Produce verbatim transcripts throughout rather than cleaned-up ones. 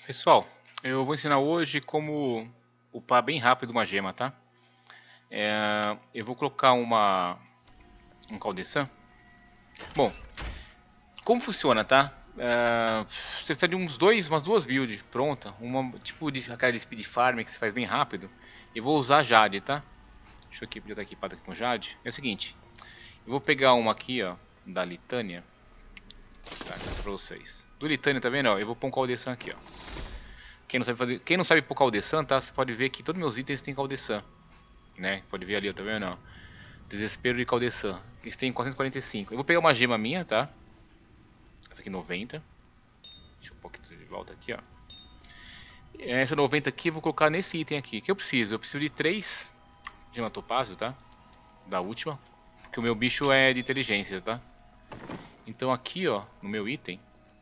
Pessoal, eu vou ensinar hoje como upar bem rápido uma gema, tá? É, eu vou colocar uma um Caldesan. Bom, como funciona, tá? É, você precisa de uns dois, umas duas builds pronta, uma tipo de aquela de speed farm que você faz bem rápido. E vou usar Jade, tá? Deixa eu aqui, já tá equipado aqui com Jade. É o seguinte, eu vou pegar uma aqui, ó, da Litânia. Tá, aqui pra vocês. Do Litânia, tá vendo? Ó, eu vou pôr um Caldesan aqui, ó. Quem não sabe fazer, quem não sabe pôr Caldesan, tá? Você pode ver que todos meus itens têm Caldesan, né? Pode ver ali, ó, tá vendo? Ó? Desespero de Caldesan. Eles têm quatrocentos e quarenta e cinco. Eu vou pegar uma gema minha, tá? Essa aqui noventa. Deixa eu pôr aqui de volta aqui, ó. Essa noventa aqui eu vou colocar nesse item aqui. Que eu preciso? Eu preciso de três gema topázio, tá? Da última, porque o meu bicho é de inteligência, tá? Então aqui, ó, no meu item,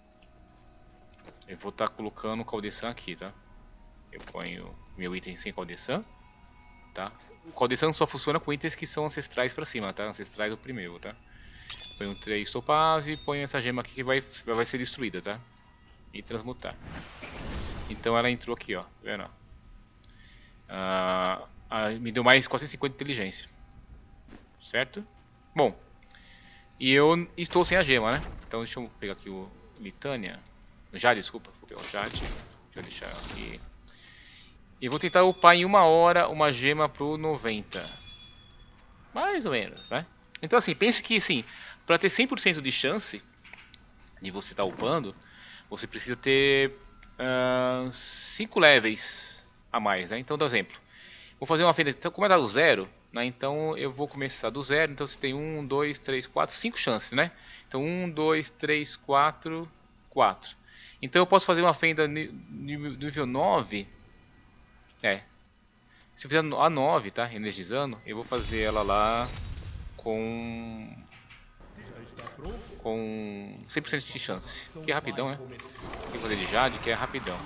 eu vou estar tá colocando o Caldesan aqui, tá? Eu ponho meu item sem Caldesan, tá? O Caldesan só funciona com itens que são ancestrais pra cima, tá? Ancestrais do primeiro, tá? Ponho três topázio e ponho essa gema aqui que vai, vai ser destruída, tá? E transmutar. Então ela entrou aqui, ó. Tá vendo? Ah, ah, me deu mais quatrocentos e cinquenta de inteligência. Certo? Bom. E eu estou sem a gema, né? Então deixa eu pegar aqui o Litânia. Já, desculpa, vou pegar o Jade. Deixa eu deixar aqui. E vou tentar upar em uma hora uma gema pro noventa. Mais ou menos, né? Então assim, pense que assim, para ter cem por cento de chance de você estar tá upando, você precisa ter cinco uh, levels a mais, né? Então, por exemplo, vou fazer uma fenda, então como é do zero, né? Então eu vou começar do zero, então você tem um, dois, três, quatro, cinco chances, né? Então um, dois, três, quatro, quatro. Então eu posso fazer uma fenda nível nove. É. Se eu fizer a nove, tá? Energizando, eu vou fazer ela lá com com cem por cento de chance. Que é rapidão, né? Tem que fazer de Jade, que é rapidão.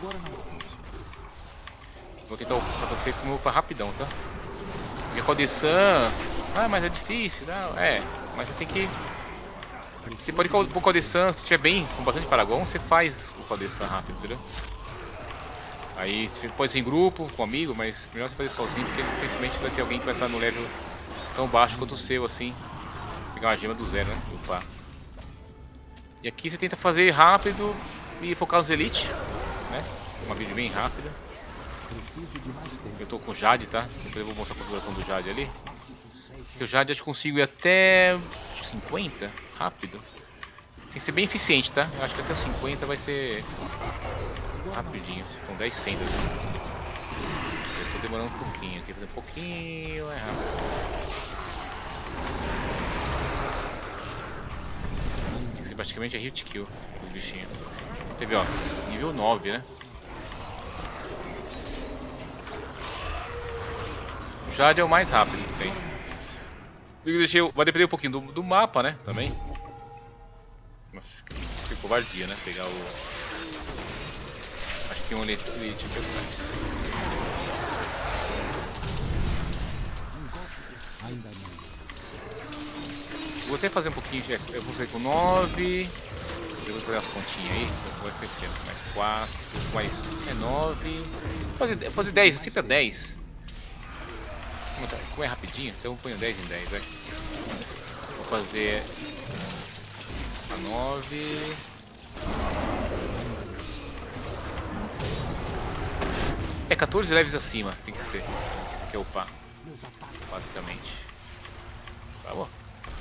Vou tentar pra vocês como eu vou rapidão, tá? Porque Caldesan, ah, mas é difícil, não? É, mas você tem que você pode pôr o Caldesan, se estiver bem, com bastante Paragon, você faz o Caldesan rápido, entendeu? Aí você pode ser em grupo, com um amigo, mas melhor você fazer sozinho, porque principalmente vai ter alguém que vai estar no level tão baixo quanto o seu, assim. Pegar uma gema do zero, né? Upar. E aqui você tenta fazer rápido e focar nos elite, né? Uma build bem rápida. Eu tô com o Jade, tá? Depois eu vou mostrar a configuração do Jade ali. Porque o Jade acho que consigo ir até cinquenta, rápido. Tem que ser bem eficiente, tá? Eu acho que até cinquenta vai ser rapidinho. São dez fendas, né? Eu tô demorando um pouquinho aqui, fazer um pouquinho, é rápido. Tem que ser praticamente a hit kill dos bichinhos. Teve, ó, nível nove, né? O Jade é o mais rápido que tem. Vai depender um pouquinho do, do mapa, né? Também. Nossa, que covardia, né? Pegar o... Acho que tem um elite aqui atrás. Vou até fazer um pouquinho de... Eu vou fazer com nove. Eu vou fazer as continhas aí. Eu vou esquecendo. Mais quatro. Mais... É nove. Vou fazer, vou fazer dez. Sempre é dez. Como é rapidinho, então eu ponho dez em dez, vai. Vou fazer a nove. É quatorze levels acima, tem que ser. Isso aqui é upar, basicamente. Tá bom.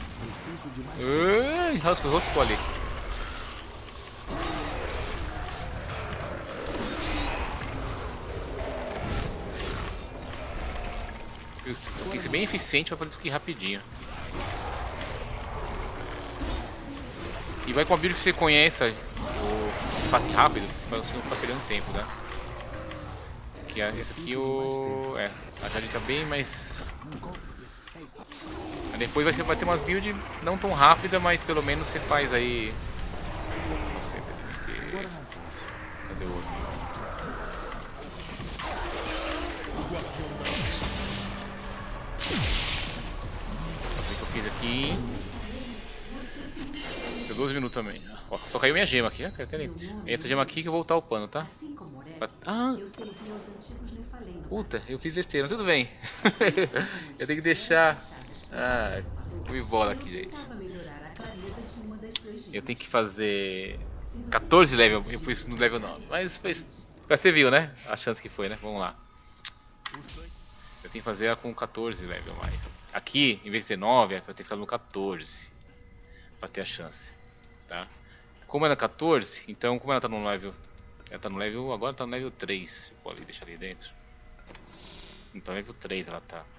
Ai, rosco, rosco ali. Tem que ser bem eficiente para fazer isso aqui rapidinho. E vai com a build que você conheça, o passe rápido, para você não ficar perdendo tempo, né? Que esse aqui o... É, a Jade tá bem, mas... Depois vai ter, vai ter umas builds não tão rápidas, mas pelo menos você faz aí... Não sei, ter... Cadê o outro? Aqui. Deu doze minutos pano também. Ó, só caiu minha gema aqui, ó. Essa gema aqui que eu vou voltar o pano, tá? Ah! Puta, eu fiz besteira, tudo bem. Eu tenho que deixar... Ah, fui bola aqui, gente. Eu tenho que fazer... quatorze level, eu pus no level nove. Mas foi... Você viu, né? A chance que foi, né? Vamos lá. Eu tenho que fazer ela com quatorze level mais. Aqui, em vez de ter nove, vai ter que ficar no quatorze. Pra ter a chance, tá? Como ela é quatorze, então como ela tá no level... Ela tá no level... Agora tá no level três. Vou ali, deixar ali dentro. Então level três ela tá.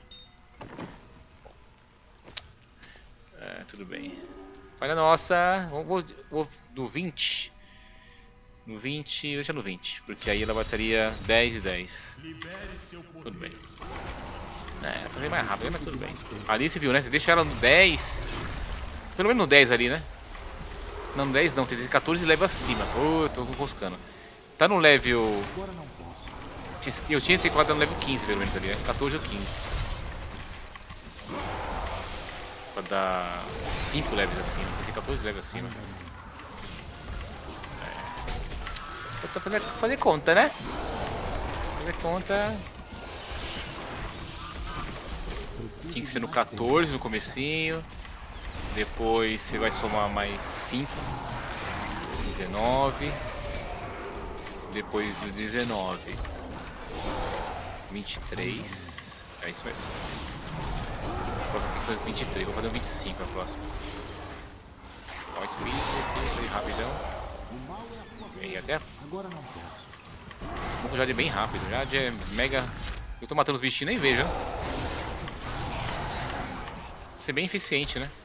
É, tudo bem. Olha, nossa, vou, vou, vou no vinte. No vinte, deixa no vinte, porque aí ela bateria dez e dez. Tudo bem. É, fazer mais rápido, mas tudo bem. Ali você viu, né? Você deixa ela no dez. Pelo menos no dez ali, né? Não, no dez não, tem quatorze level acima. Ô, oh, tô roscando. Tá no level... Eu tinha que ter colocado no level quinze, pelo menos ali, né? quatorze ou quinze. Pra dar cinco levels acima. Tem quatorze levels acima. É. Eu tô fazendo fazer conta, né? Fazer conta. Tinha que ser no quatorze no comecinho. Depois você vai somar mais cinco. dezenove. Depois do dezenove. vinte e três. É isso mesmo. A próxima tem que fazer vinte e três. Vou fazer um vinte e cinco a próxima. Dá um speed aqui, rapidão. E até. O Jade é bem rápido. O Jade é mega. Eu tô matando os bichinhos e nem vejo. Ser bem eficiente, né?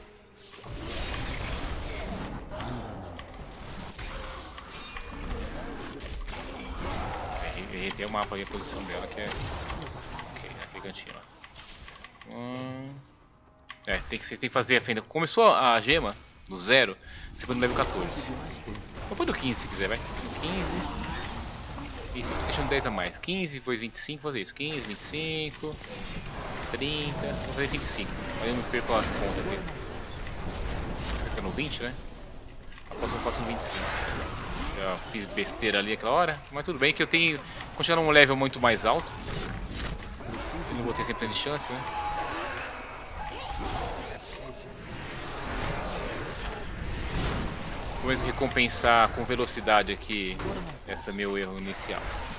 Tem o mapa aí, a posição dela que é. Ok, aquele cantinho lá. Hum... É, tem que, você tem que fazer a fenda. Começou a gema do zero, você põe no level quatorze. Ou põe do quinze se quiser, vai. quinze. Isso, deixando dez a mais. quinze, depois vinte e cinco, fazer isso. quinze, vinte e cinco, trinta. Vou fazer cinco e cinco. Aí eu não perco as contas aqui. Você fica no vinte, né? A próxima eu faço no vinte e cinco. Já fiz besteira ali aquela hora, mas tudo bem que eu tenho. Quando chegar num level muito mais alto, eu não vou ter sempre de chance, né? Vou mesmo recompensar com velocidade aqui esse meu erro inicial.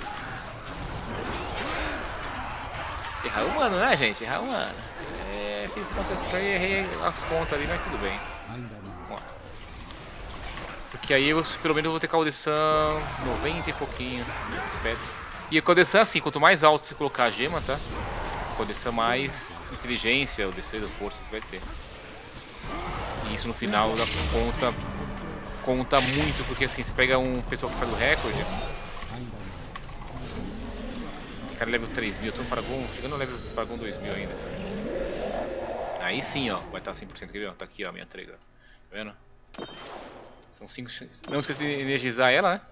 Errar humano, né, gente? Errar humano. É, fiz conta, errei as contas ali, mas tudo bem. Vamos lá. Porque aí eu pelo menos vou ter caldeção noventa e pouquinho aspectos. E a caldeção é assim, quanto mais alto você colocar a gema, tá? A caldeção mais inteligência, o D C da força você vai ter. E isso no final da conta conta muito, porque assim, você pega um pessoal que faz o recorde. Cara, level três mil, eu tô no Paragon, chegando no level Paragon dois mil ainda. Aí sim, ó, vai estar cem por cento, quer ver? Ó, tá aqui, ó, a minha três, ó. Tá vendo? São cinco. Não esqueça de energizar ela, né?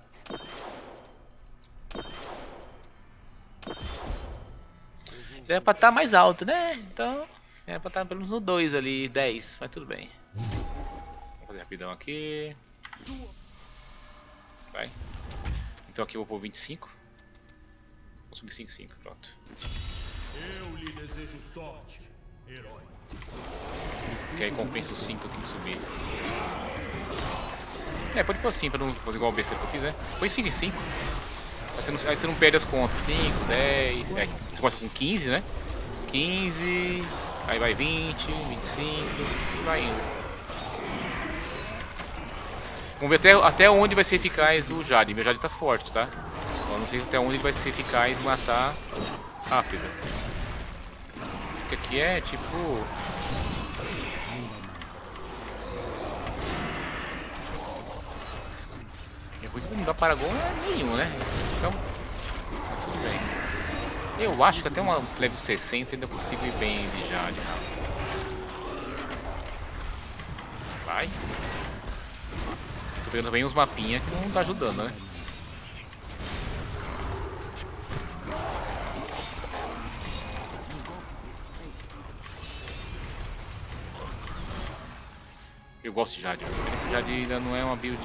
Já é pra estar mais alto, né? Então, é pra estar pelo menos no dois ali, dez, mas tudo bem. Vou fazer rapidão aqui. Vai. Então aqui eu vou pôr vinte e cinco. Vou subir cinco, cinco, pronto. Eu lhe desejo sorte, herói. Que aí compensa os cinco, eu tenho que subir. É, pode pôr assim, pra não fazer igual o B C que eu fiz, né? Põe cinco e cinco. Aí você, não, aí você não perde as contas. cinco, dez. É, você começa com quinze, né? quinze. Aí vai vinte, vinte e cinco. E vai indo. Vamos ver até, até onde vai ser eficaz o Jade. Meu Jade tá forte, tá? Então não sei até onde vai ser eficaz matar rápido. Porque aqui é tipo. Não dá Paragon é nenhum, né? Então, tudo bem. Eu acho que até uma level sessenta ainda consigo ir bem de Jade. Vai. Tô pegando bem uns mapinhas que não tá ajudando, né? Eu Eu gosto de Jade. O Jade ainda não é uma build.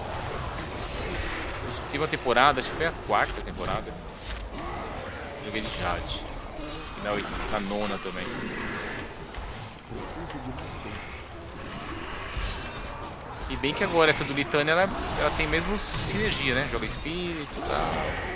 Tive uma temporada, acho que foi a quarta temporada. Joguei de Jade. E na, oito, na nona também. E bem que agora essa do Litânia ela, ela tem mesmo sinergia, né? Joga espírito e tal.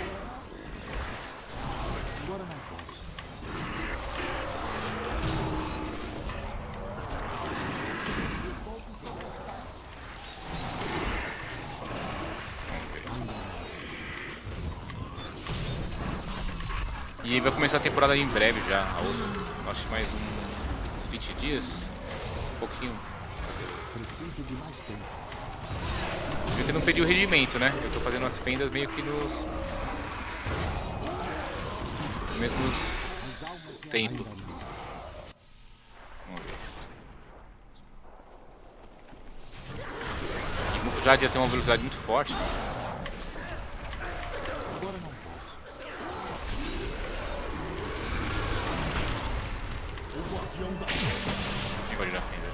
E aí vai começar a temporada em breve já. A outra, acho que mais uns vinte dias. Um pouquinho. Preciso de mais tempo. Eu que não pedi o regimento, né? Eu tô fazendo as fendas meio que nos. Nos mesmos tempos. Vamos ver. O Jade já tem uma velocidade muito forte. Agora não posso. O guardião da Agora já fenda.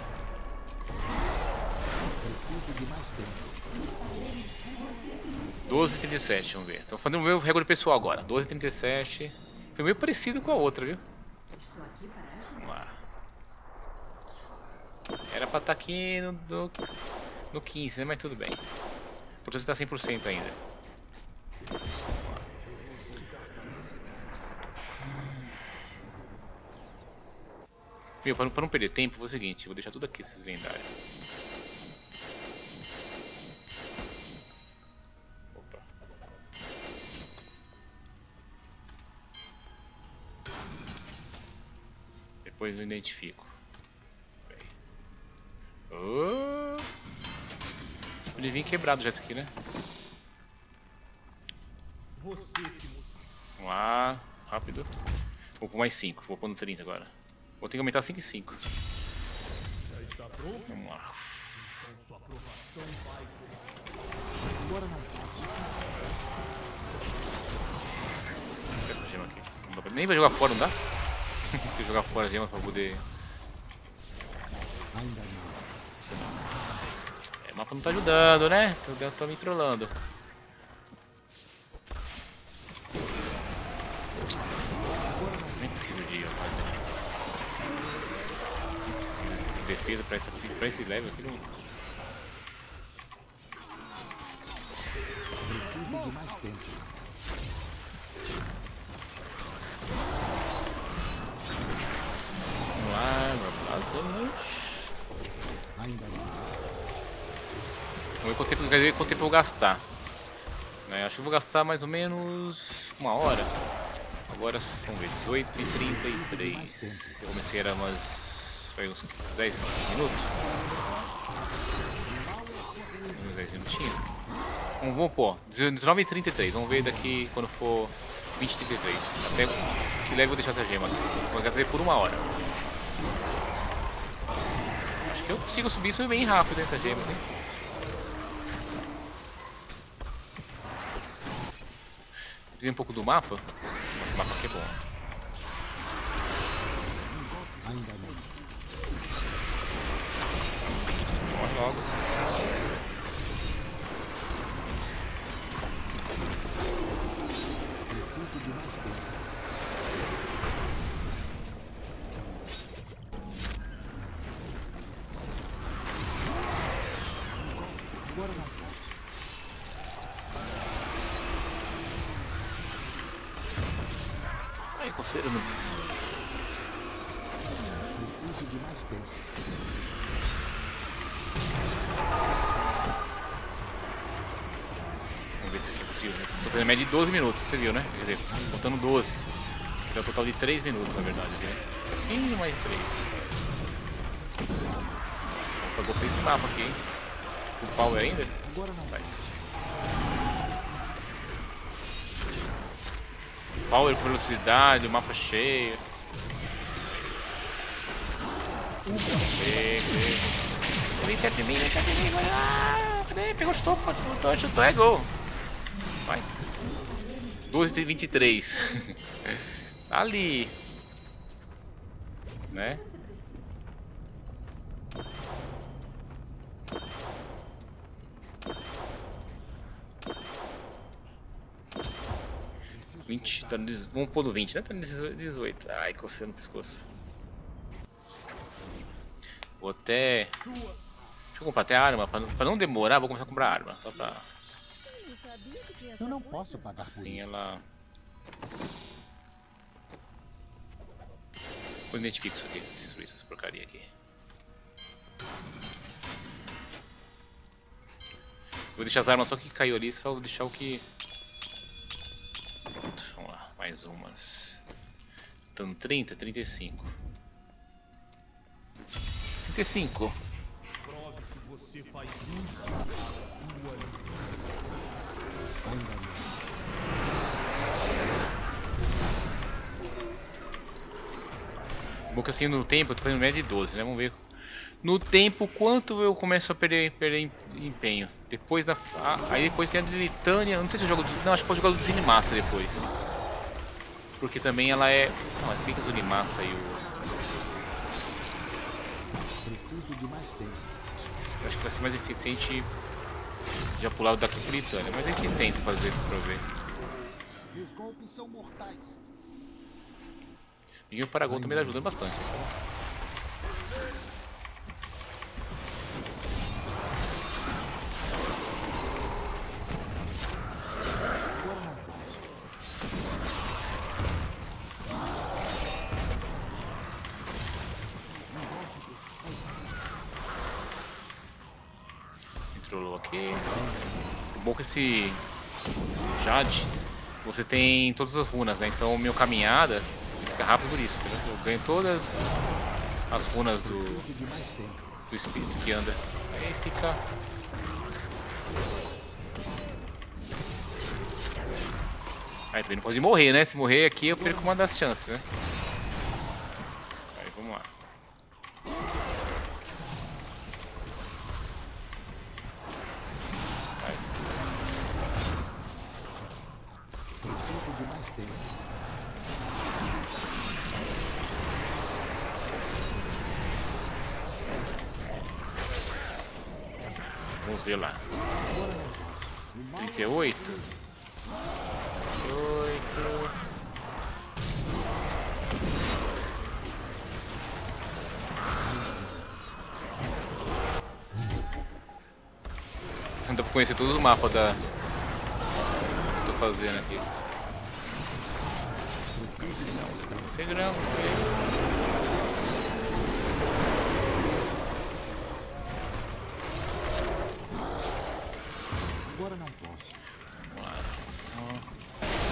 Preciso de mais tempo. doze e trinta e sete, vamos ver. Estou fazendo o meu recorde pessoal agora. doze e trinta e sete. Foi meio parecido com a outra, viu? Vamos lá. Era pra estar aqui no, no, no quinze, né? Mas tudo bem. O potencial está cem por cento ainda. Meu, para não, pra não perder tempo, vou fazer o seguinte. Vou deixar tudo aqui, esses lendários. Opa. Depois eu identifico. Oh! Ele vinha quebrado já isso aqui, né? você se mudou. Vamos lá, rápido. Vou pôr mais cinco, vou pôr no trinta agora. Vou ter que aumentar cinco e cinco. Já está pronto? Vamos lá. Então sua aprovação vai. Agora não posso. Vou pegar essa gema aqui. Não dá pra... Nem vai jogar fora, não dá? Tem que jogar fora as gemas pra poder. Ainda não. É, o mapa não tá ajudando, né? Tô, tô me trollando. Nem preciso de fazer. Nem preciso de defesa pra, essa, pra esse level aqui. Não... Preciso de mais tempo. Vamos lá, vamos. Ainda não. Vamos ver quanto tempo, quer dizer, quanto tempo eu vou gastar. Né? Acho que eu vou gastar mais ou menos uma hora. Agora, vamos ver, dezoito e trinta e três. Eu comecei era umas. Foi uns dez minutos. Uns dez minutinhos. Vamos, vamos pôr, dezenove e trinta e três. Vamos ver daqui quando for vinte e trinta e três. Até que leve eu vou deixar essa gema. Vou fazer por uma hora. Acho que eu consigo subir isso bem rápido nessas gemas, hein? Um pouco do mapa. Esse mapa aqui é bom. Ainda não. Morre logo. Preciso de mais tempo. Agora não posso. Ai, coceira no. Preciso de mais tempo. Vamos ver se aqui é possível. Né? Tô fazendo média de doze minutos, você viu, né? Quer dizer, contando doze. Dá um total de três minutos, na verdade. Aqui, né? E mais três. Opa, gostei desse mapa aqui, hein? O power ainda? Agora não. Vai. Power, velocidade, o mapa cheio. Vem, vem. Vem perto de mim, vem perto de mim. Vai lá. Cadê? Pegou o chutou, chutou, chutou, é gol. Vai. doze e vinte e três. Tá ali. Né? vinte, tá no, vamos pôr no vinte, né? Tá no dezoito. Ai, coceiro no pescoço. Vou até... Deixa eu comprar até arma, pra não, pra não demorar, vou começar a comprar arma. Só pra... Eu não posso pagar por Assim isso. ela... Vou identificar isso aqui, destruir essas porcaria aqui. Vou deixar as armas só que caiu ali, só vou deixar o que... Pronto, vamos lá, mais umas. Então trinta, trinta e cinco. trinta e cinco. Prove que você faz uso da sua Ainda não. Bom que assim no tempo eu tô fazendo média de doze, né? Vamos ver no tempo quanto eu começo a perder, perder empenho. Depois da. Ah, aí depois tem a de Litânia. Não sei se eu jogo. Não, acho que pode jogar do Zinimassa depois. Porque também ela é. Não, mas fica o Zinimassa e o. Preciso de mais tempo. Acho que vai ser mais eficiente já pular daqui pro Litânia. Mas a gente tenta fazer pra ver. E os golpes são mortais. E o Paragon também tá ajudando bastante. Então. Controlou aqui. O bom é que esse Jade, você tem todas as runas, né? Então minha caminhada fica rápido por isso, né? Eu ganho todas as runas do, Preciso de mais tempo. do espírito que anda. Aí fica... Aí também não pode morrer, né? Se morrer aqui eu perco uma das chances, né? Aí vamos lá. Preciso de mais tempo. Vamos ver lá. trinta e oito. trinta e oito. Dá pra conhecer todos os mapas da... que eu tô fazendo aqui. cem gramas, isso aí. Agora não posso. Vamos lá.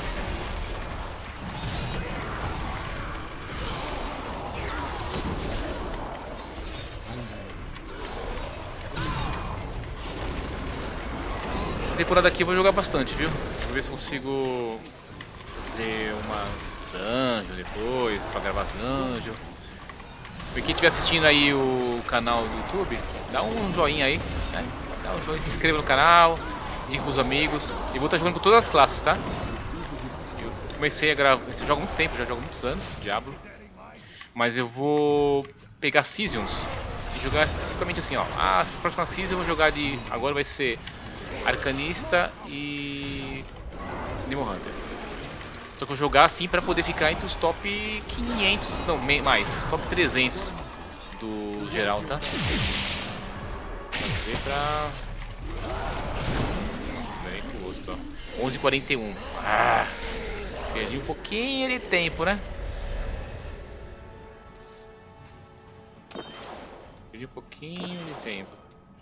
Essa temporada aqui eu vou jogar bastante, viu? Vou ver se consigo fazer umas dungeons depois, pra gravar as dungeons. Pra quem estiver assistindo aí o canal do YouTube, dá um joinha aí, né? Dá um joinha, se inscreva no canal, diga pros amigos. E vou estar jogando com todas as classes, tá? Eu comecei a gravar, esse jogo há muito tempo, já jogo há muitos anos, Diablo. Mas eu vou pegar Seasons e jogar especificamente assim, ó. Ah, as próximas Seasons eu vou jogar de... Agora vai ser Arcanista e Demon Hunter. Só que eu vou jogar assim pra poder ficar entre os top quinhentos, não, mais, top trezentos do geral, tá? Vamos ver pra... Nossa, daí pro rosto, ó. onze e quarenta e um. Ah, perdi um pouquinho de tempo, né? Perdi um pouquinho de tempo.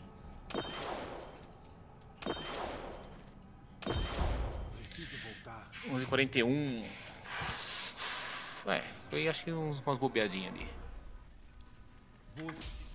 Preciso voltar. onze e quarenta e um. É, foi acho que uns, umas bobeadinhas ali. você.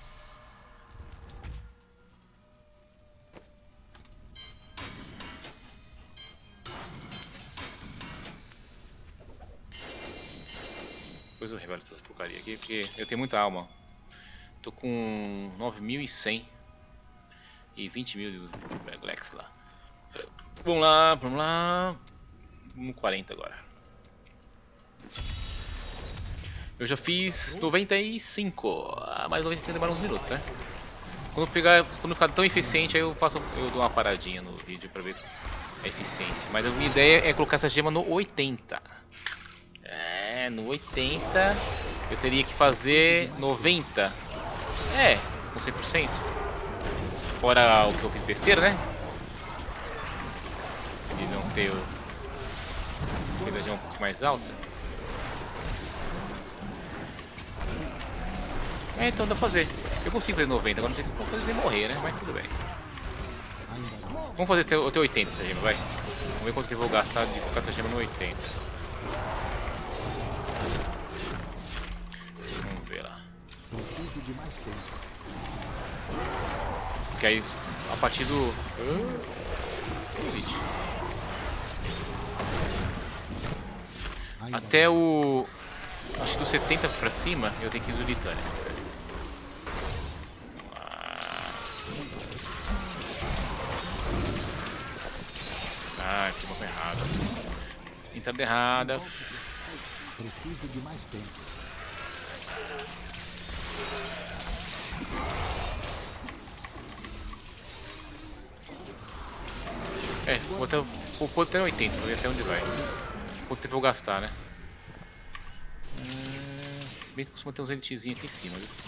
Depois eu revelo essas porcaria aqui, porque eu tenho muita alma. Tô com nove mil e cem e vinte mil de Glex lá. Vamos lá, vamos lá. Vamos quarenta agora. Eu já fiz noventa e cinco. Ah, mais noventa e cinco demora uns minutos, né? Quando pegar, quando ficar tão eficiente, aí eu faço, eu dou uma paradinha no vídeo pra ver a eficiência. Mas a minha ideia é colocar essa gema no oitenta. É, no oitenta eu teria que fazer noventa. É, com cem por cento. Fora o que eu fiz besteira, né? De não ter o... ter a gema um pouco mais alta. É, então dá pra fazer. Eu consigo fazer noventa, agora não sei se eu vou fazer sem morrer, né? Mas tudo bem. Vamos fazer até oitenta essa gema, vai. Vamos ver quanto que eu vou gastar de colocar essa gema no oitenta. Vamos ver lá. Preciso de mais tempo. Porque aí, a partir do... Uh, até o... acho que do setenta pra cima, eu tenho que ir do Litânia. Ah, que mapa errado. Entrada errada. Preciso de mais tempo. É, vou até, vou pôr até oitenta, vou ver até onde vai. Quanto tempo eu vou gastar, né? Hum, bem que costuma ter uns elitezinhos aqui em cima, viu?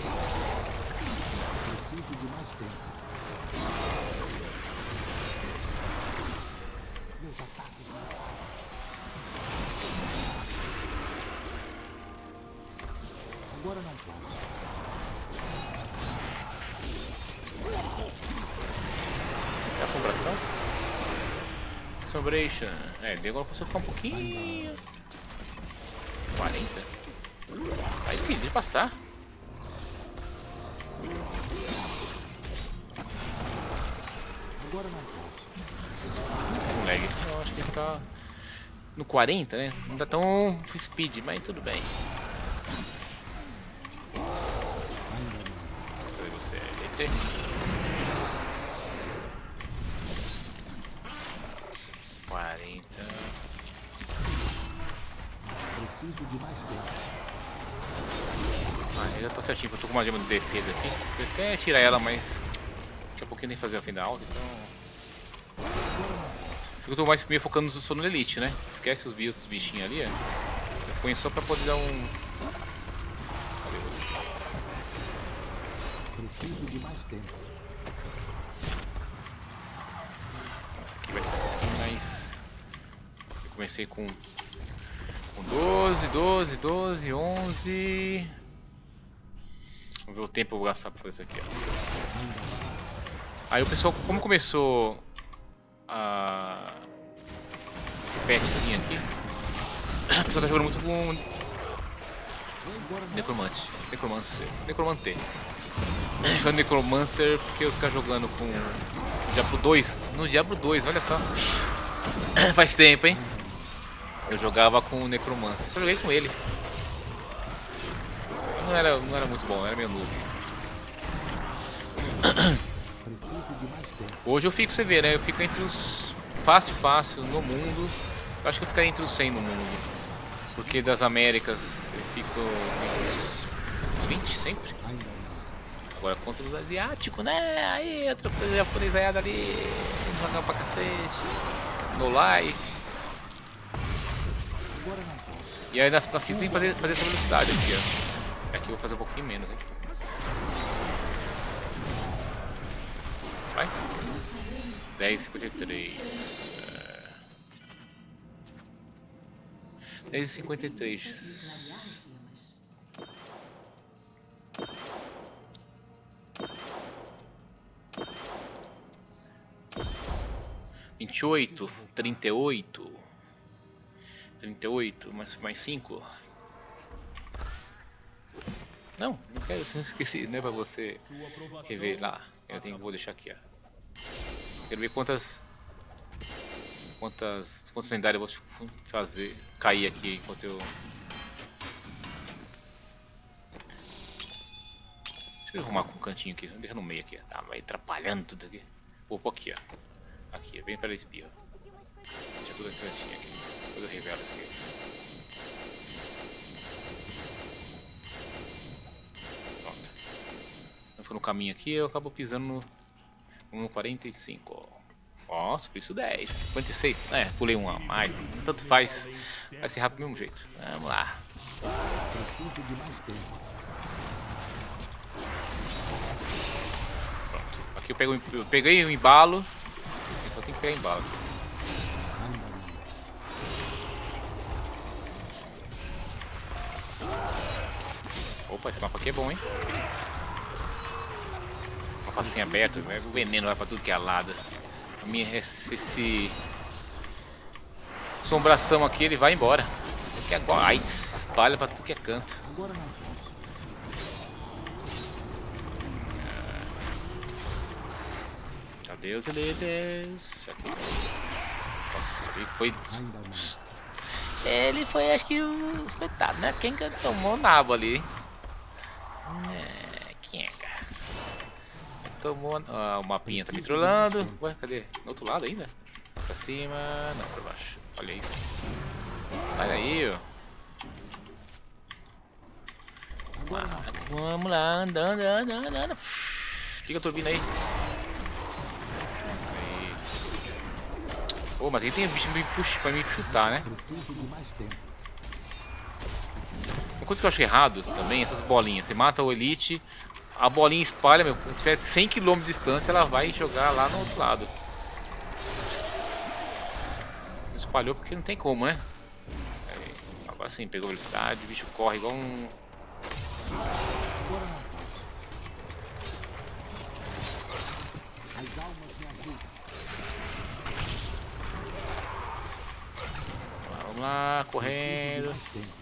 Preciso de mais tempo. Meus ataques. Agora não posso. É assombração? Assombration. É, agora posso ficar um pouquinho. quarenta. Sai, filho, de passar. Agora não posso. Um lag. Eu acho que ele tá no quarenta, né? Não tá tão speed, mas tudo bem. Cadê você? L T? quarenta. Preciso de mais tempo. Ah, já tá certinho, eu tô com uma gema de defesa aqui. Eu até tirar ela, mas daqui a pouquinho nem fazer a fim da alta, então. Eu tô mais meio focando só no Elite, né? Esquece os outros bichinhos ali, ó. Eu ponho só pra poder dar um. Preciso de mais tempo. Essa aqui vai ser um pouquinho mais. Eu comecei com. Com doze, doze, doze, onze. Vamos ver o tempo que eu vou gastar pra fazer isso aqui, ó. Aí o pessoal, como começou a... esse patchzinho aqui, o pessoal tá jogando muito com Necromante, Necromancer, Necromante. Jogando Necromancer porque eu ficar jogando com Diablo dois, no Diablo dois, olha só. Faz tempo, hein? Eu jogava com o Necromancer, só joguei com ele. Não era, não era muito bom, era meio noob. Preciso de mais tempo. Hoje eu fico, você vê, né? Eu fico entre os fácil, fácil no mundo. Eu acho que eu ficaria entre os cem no mundo. Porque das Américas eu fico entre os vinte sempre. Ainda não. Agora contra os asiáticos, né? Aí outra coisa japonesaiada ali, jogar pra cacete. No life. Agora não posso. E aí na, na Cis tem que fazer, fazer essa velocidade aqui, ó. Aqui eu vou fazer um pouquinho menos, hein? Vai. dez e cinquenta e três. dez e cinquenta e três. vinte e oito, trinta e oito. trinta e oito, mais, mais cinco. Não, não quero, não esqueci, não é pra você rever lá. Eu tenho, vou deixar aqui, ó. Quero ver quantas quantas quantos lendários eu vou fazer cair aqui enquanto eu. Deixa eu arrumar com um cantinho aqui, deixa no meio aqui, ó. Tá, vai atrapalhando tudo aqui. Vou pôr aqui, ó. Aqui, bem para a espirra. Deixa tudo esse cantinho aqui. Depois eu revelo isso aqui. Pronto. Então, for no caminho aqui, eu acabo pisando no, no quarenta e cinco. Ó, Nossa, por isso dez. cinquenta e seis. É, pulei um a mais. Tanto faz. Vai ser rápido do mesmo jeito. Vamos lá. Preciso de mais tempo. Pronto. Aqui eu, pego, eu peguei o embalo. Eu só tenho que pegar embalo. Opa, esse mapa aqui é bom, hein? Mapa assim aberto, né? O veneno vai pra tudo que é lado. A minha, esse, esse assombração aqui, ele vai embora. Porque agora, ai, espalha pra tudo que é canto. Agora não posso. Adeus, Deus. Aqui. Nossa, ele foi. Ainda não. Ele foi, acho que, o espetado, né? Quem que tomou o nabo ali? É, quem é, cara? Tomou. Ah, o mapinha tá me trollando. Ué, cadê? No outro lado ainda? Pra cima. Não, pra baixo. Olha isso. Olha aí, ó. Ah, vamos lá, andando, andando, andando. Liga a turbina aí. Aí. Pô, mas aí tem bicho me puxa pra me chutar, né? Preciso de mais tempo. Uma coisa que eu acho errado também, essas bolinhas. Você mata o Elite, a bolinha espalha, meu, se tiver cem quilômetros de distância, ela vai jogar lá no outro lado. Espalhou porque não tem como, né? Aí, agora sim, pegou velocidade, o bicho corre igual um... Agora não posso. As almas me ajudam. Vamos lá, Preciso de correndo. mais tempo.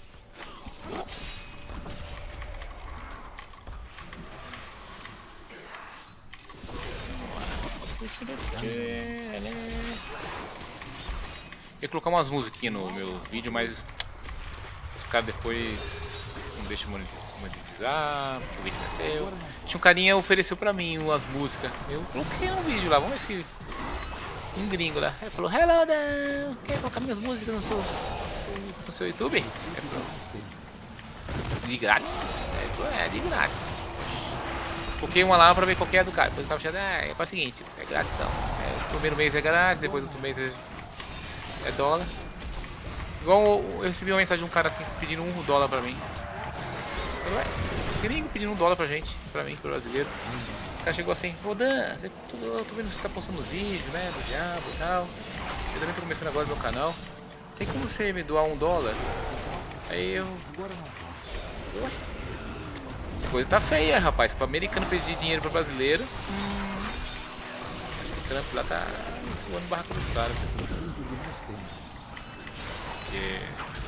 Eu ia colocar umas musiquinhas no meu vídeo, mas os caras depois não deixam monetizar, o vídeo não é seu. Tinha um carinha que ofereceu pra mim umas músicas. Eu coloquei no vídeo lá, vamos ver se um gringo lá. Ele falou, hello there, quer colocar minhas músicas no seu, no seu YouTube? Preciso de mais tempo. De grátis. Ele falou, é, de grátis. Coloquei uma lá pra ver qual que é do cara. Depois o cara achando, ah, é o seguinte, é grátis não. É, o primeiro mês é grátis, depois outro mês é, é dólar. Igual eu recebi uma mensagem de um cara assim pedindo um dólar pra mim. Eu, ué, gringo pedindo um dólar pra gente, pra mim, pro brasileiro. O cara chegou assim, ô Dan, você, tudo, eu tô vendo que você tá postando vídeo, né, do diabo e tal. Eu também tô começando agora no meu canal. Tem como você me doar um dólar? Aí eu... Agora não posso. Ué? A coisa tá feia, rapaz. Para americano pedir dinheiro para brasileiro, hum, acho que o Trump lá tá suando o barraco dos caras. Preciso de mais tempo. Porque...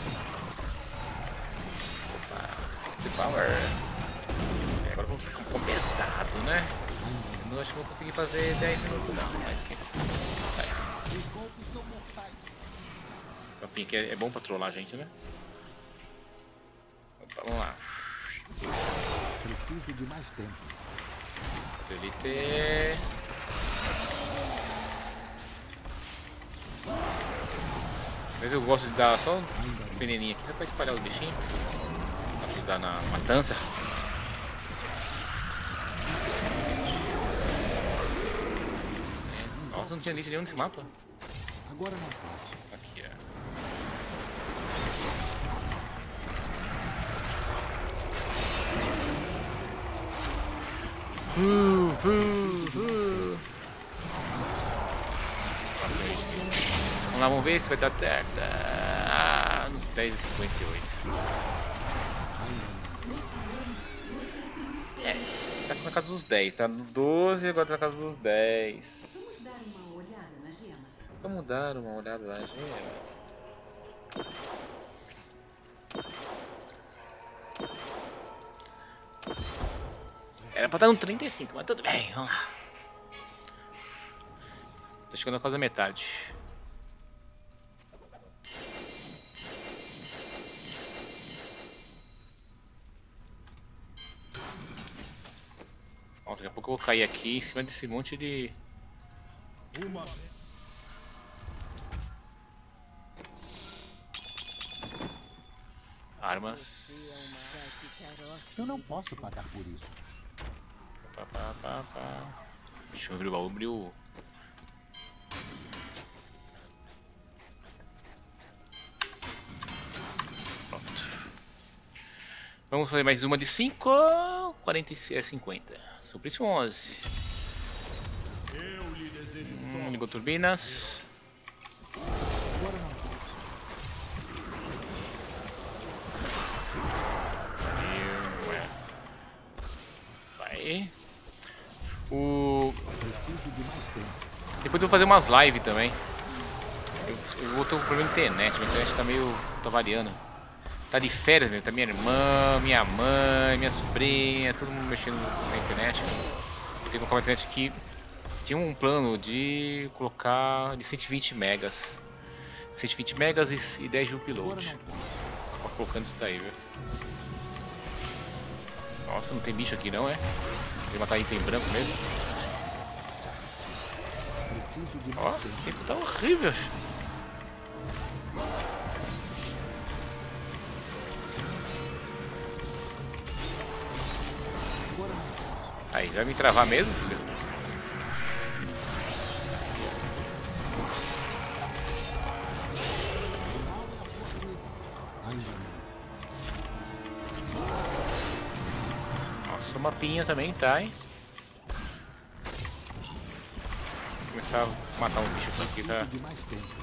Opa, the power. É, agora vamos ficar um pouco pesado, né? Eu não acho que vou conseguir fazer dez minutos não, mas quem sabe. Vai. Os golpes são mortais. O papinho aqui é, é bom pra trollar a gente, né? Opa, vamos lá. Preciso de mais tempo. Elite. Mas eu gosto de dar só um pequenininho aqui, só pra espalhar os bichinhos. Pra ajudar na matança. É. Nossa, não tinha elite nenhum nesse mapa. Agora não posso. Aqui, ó. Uh, uh, uh. Vamos lá, vamos ver se vai dar certo. Ah, dez e cinquenta e oito. É, tá na casa dos dez, tá no doze e agora tá na casa dos dez. Vamos dar uma olhada na gema. Vamos dar uma olhada lá, gema. Era pra estar no trinta e cinco, mas tudo bem, vamos lá. Tô chegando quase a metade. Nossa, daqui a pouco eu vou cair aqui em cima desse monte de... Uma. armas. Eu não posso pagar por isso. Pá, pá, pá, pá. Deixa eu abrir o baú, abriu. Vamos fazer mais uma de cinco. quarenta e seis, cinquenta. Suplício onze. Eu lhe desejo Hum, sorte. ligou turbinas. Aí. O... Preciso de mais tempo. Depois eu vou fazer umas lives também. Eu, eu vou ter um problema de internet, minha internet tá meio... tá variando. Tá de férias, meu. Tá minha irmã, minha mãe, minha sobrinha, todo mundo mexendo na internet. Eu tenho que colocar uma internet que tinha um plano de colocar de cento e vinte megas. cento e vinte megas e, e dez de upload. Tô colocando isso daí, viu? Nossa, não tem bicho aqui não, é? Vou matar item branco mesmo. Preciso de Ó, mais o tempo. tempo tá horrível. Aí, vai me travar mesmo, filho? Ainda não. Nossa, uma pinha também, tá, hein? Vou começar a matar um bicho aqui, tá? Preciso de mais tempo.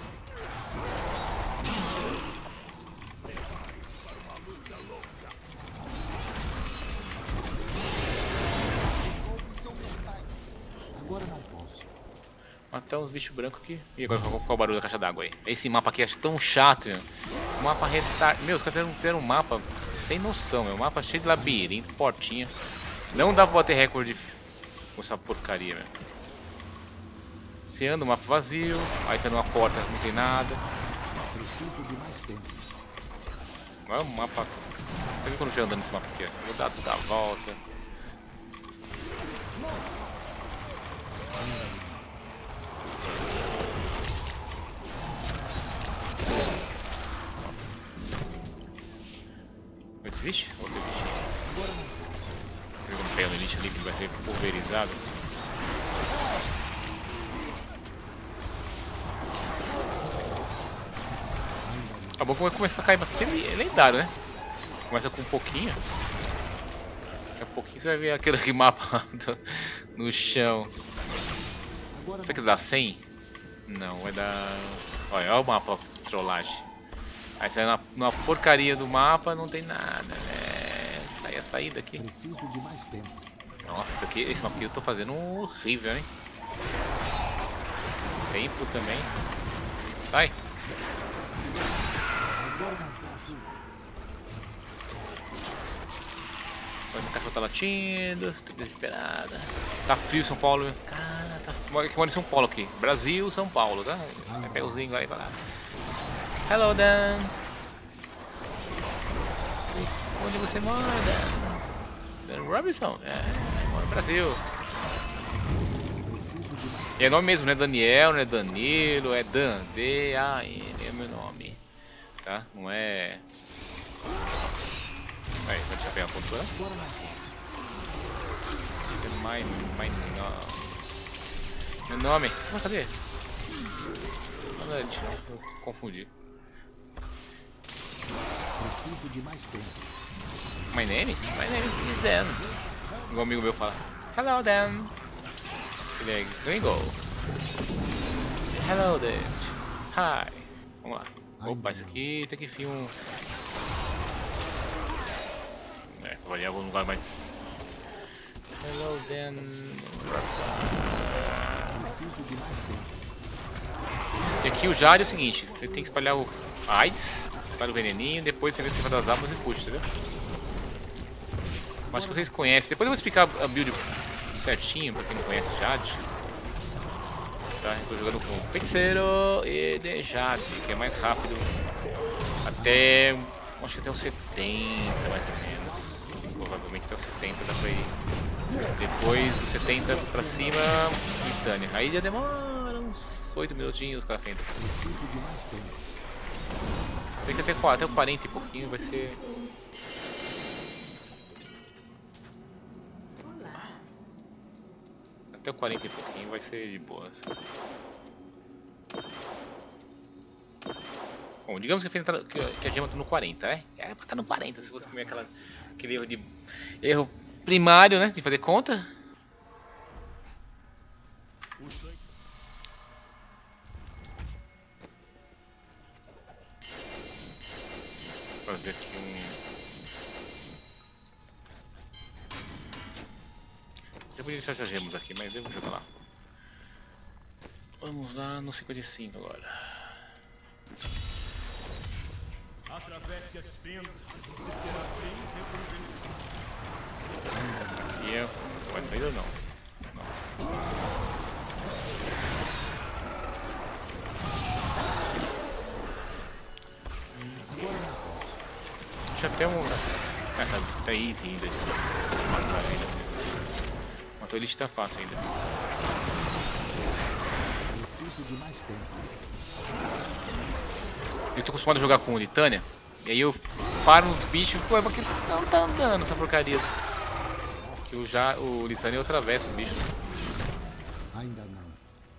Agora não posso. Matar uns bichos brancos aqui. E agora qual qual é o barulho da caixa d'água aí? Esse mapa aqui acho tão chato, meu. O mapa retar... Meu, os caras fizeram- fizeram um mapa sem noção, meu. Um mapa cheio de labirinto, portinha. Não dá pra bater recorde com essa porcaria, meu. Você anda um mapa vazio, aí você anda uma porta, não tem nada. Preciso de mais tempo. Olha o mapa. Você viu quando eu estiver andando nesse mapa aqui? Ó. Vou dar toda a volta. Esse bicho? Outro bichinho. Pega um pé no lixo ali que vai ser pulverizado. Tá bom que vai começar a cair bastante. É lendário, né? Começa com um pouquinho. Daqui a pouquinho você vai ver aquele mapa do- no chão. Agora Será que dá cem? Não, vai dar... Olha, olha o mapa trollagem. Aí sai na, na porcaria do mapa, não tem nada, né? Sai a saída aqui. preciso de mais tempo. Nossa, aqui, esse mapa aqui eu tô fazendo um horrível, hein? Tempo também. Sai. Agora não posso. Olha, o cachorro tá latindo, tô desesperada. Tá frio São Paulo, meu. Cara, tá frio. Que mora em São Paulo aqui. Brasil, São Paulo, tá? Vai pegar os links aí e vai lá. Hello, Dan. Onde você mora, Dan? Dan Robinson? É, mora no Brasil. Preciso de mais E é nome mesmo, não é Daniel, não é Danilo, é Dan. D A N é meu nome. Tá? Não é... Aí, vai deixar pegar a pontuação? Agora não posso. Você mais, mais não. Meu nome? Ah, cadê? Ah, não, deixa eu eu confundi. Preciso de mais tempo. My name is? My name is Dan. Um amigo meu fala. Hello, Dan. Ele é gringo. Hello, David. Hi. Vamos lá. Opa, isso aqui tem que vir um... É, pra variar algum lugar mais... Hello, Dan. Preciso de mais tempo. E aqui o Jade é o seguinte, você tem que espalhar o AIDS, espalha o veneninho, depois você vem em cima das árvores e puxa, entendeu? Acho que vocês conhecem, depois eu vou explicar a build certinho pra quem não conhece Jade. Tá, eu tô jogando com Feiticeiro e de Jade, que é mais rápido, até, acho que até o setenta mais ou menos, provavelmente até o setenta dá pra ir. Depois do setenta pra cima, Titânia, aí já demora uns oito minutinhos pra frente. Preciso de mais tempo. Tem que até, até o quarenta e pouquinho vai ser. Olá. Até o quarenta e pouquinho vai ser de boa. Bom, digamos que a, tá, que, que a gema tá no quarenta, né? Era pra estar no quarenta se você comer aquela, aquele erro de... Erro primário, né? De fazer conta. Vou fazer aqui um... Já podia deixar essas gemas aqui, mas eu vou jogar lá. Vamos lá no cinquenta e cinco agora. Atravesse as fendas, você será bem recompensado. Aqui é... vai sair ou não? Não. Deixa até um... Ah, tá, tá easy ainda de matar eles. Matou ele tá fácil ainda. Preciso de mais tempo. Eu tô acostumado a jogar com o Litânia, e aí eu paro nos bichos, pô, porque não tá andando essa porcaria. Que eu já, o Litânia eu atravesso os bichos. Ainda não.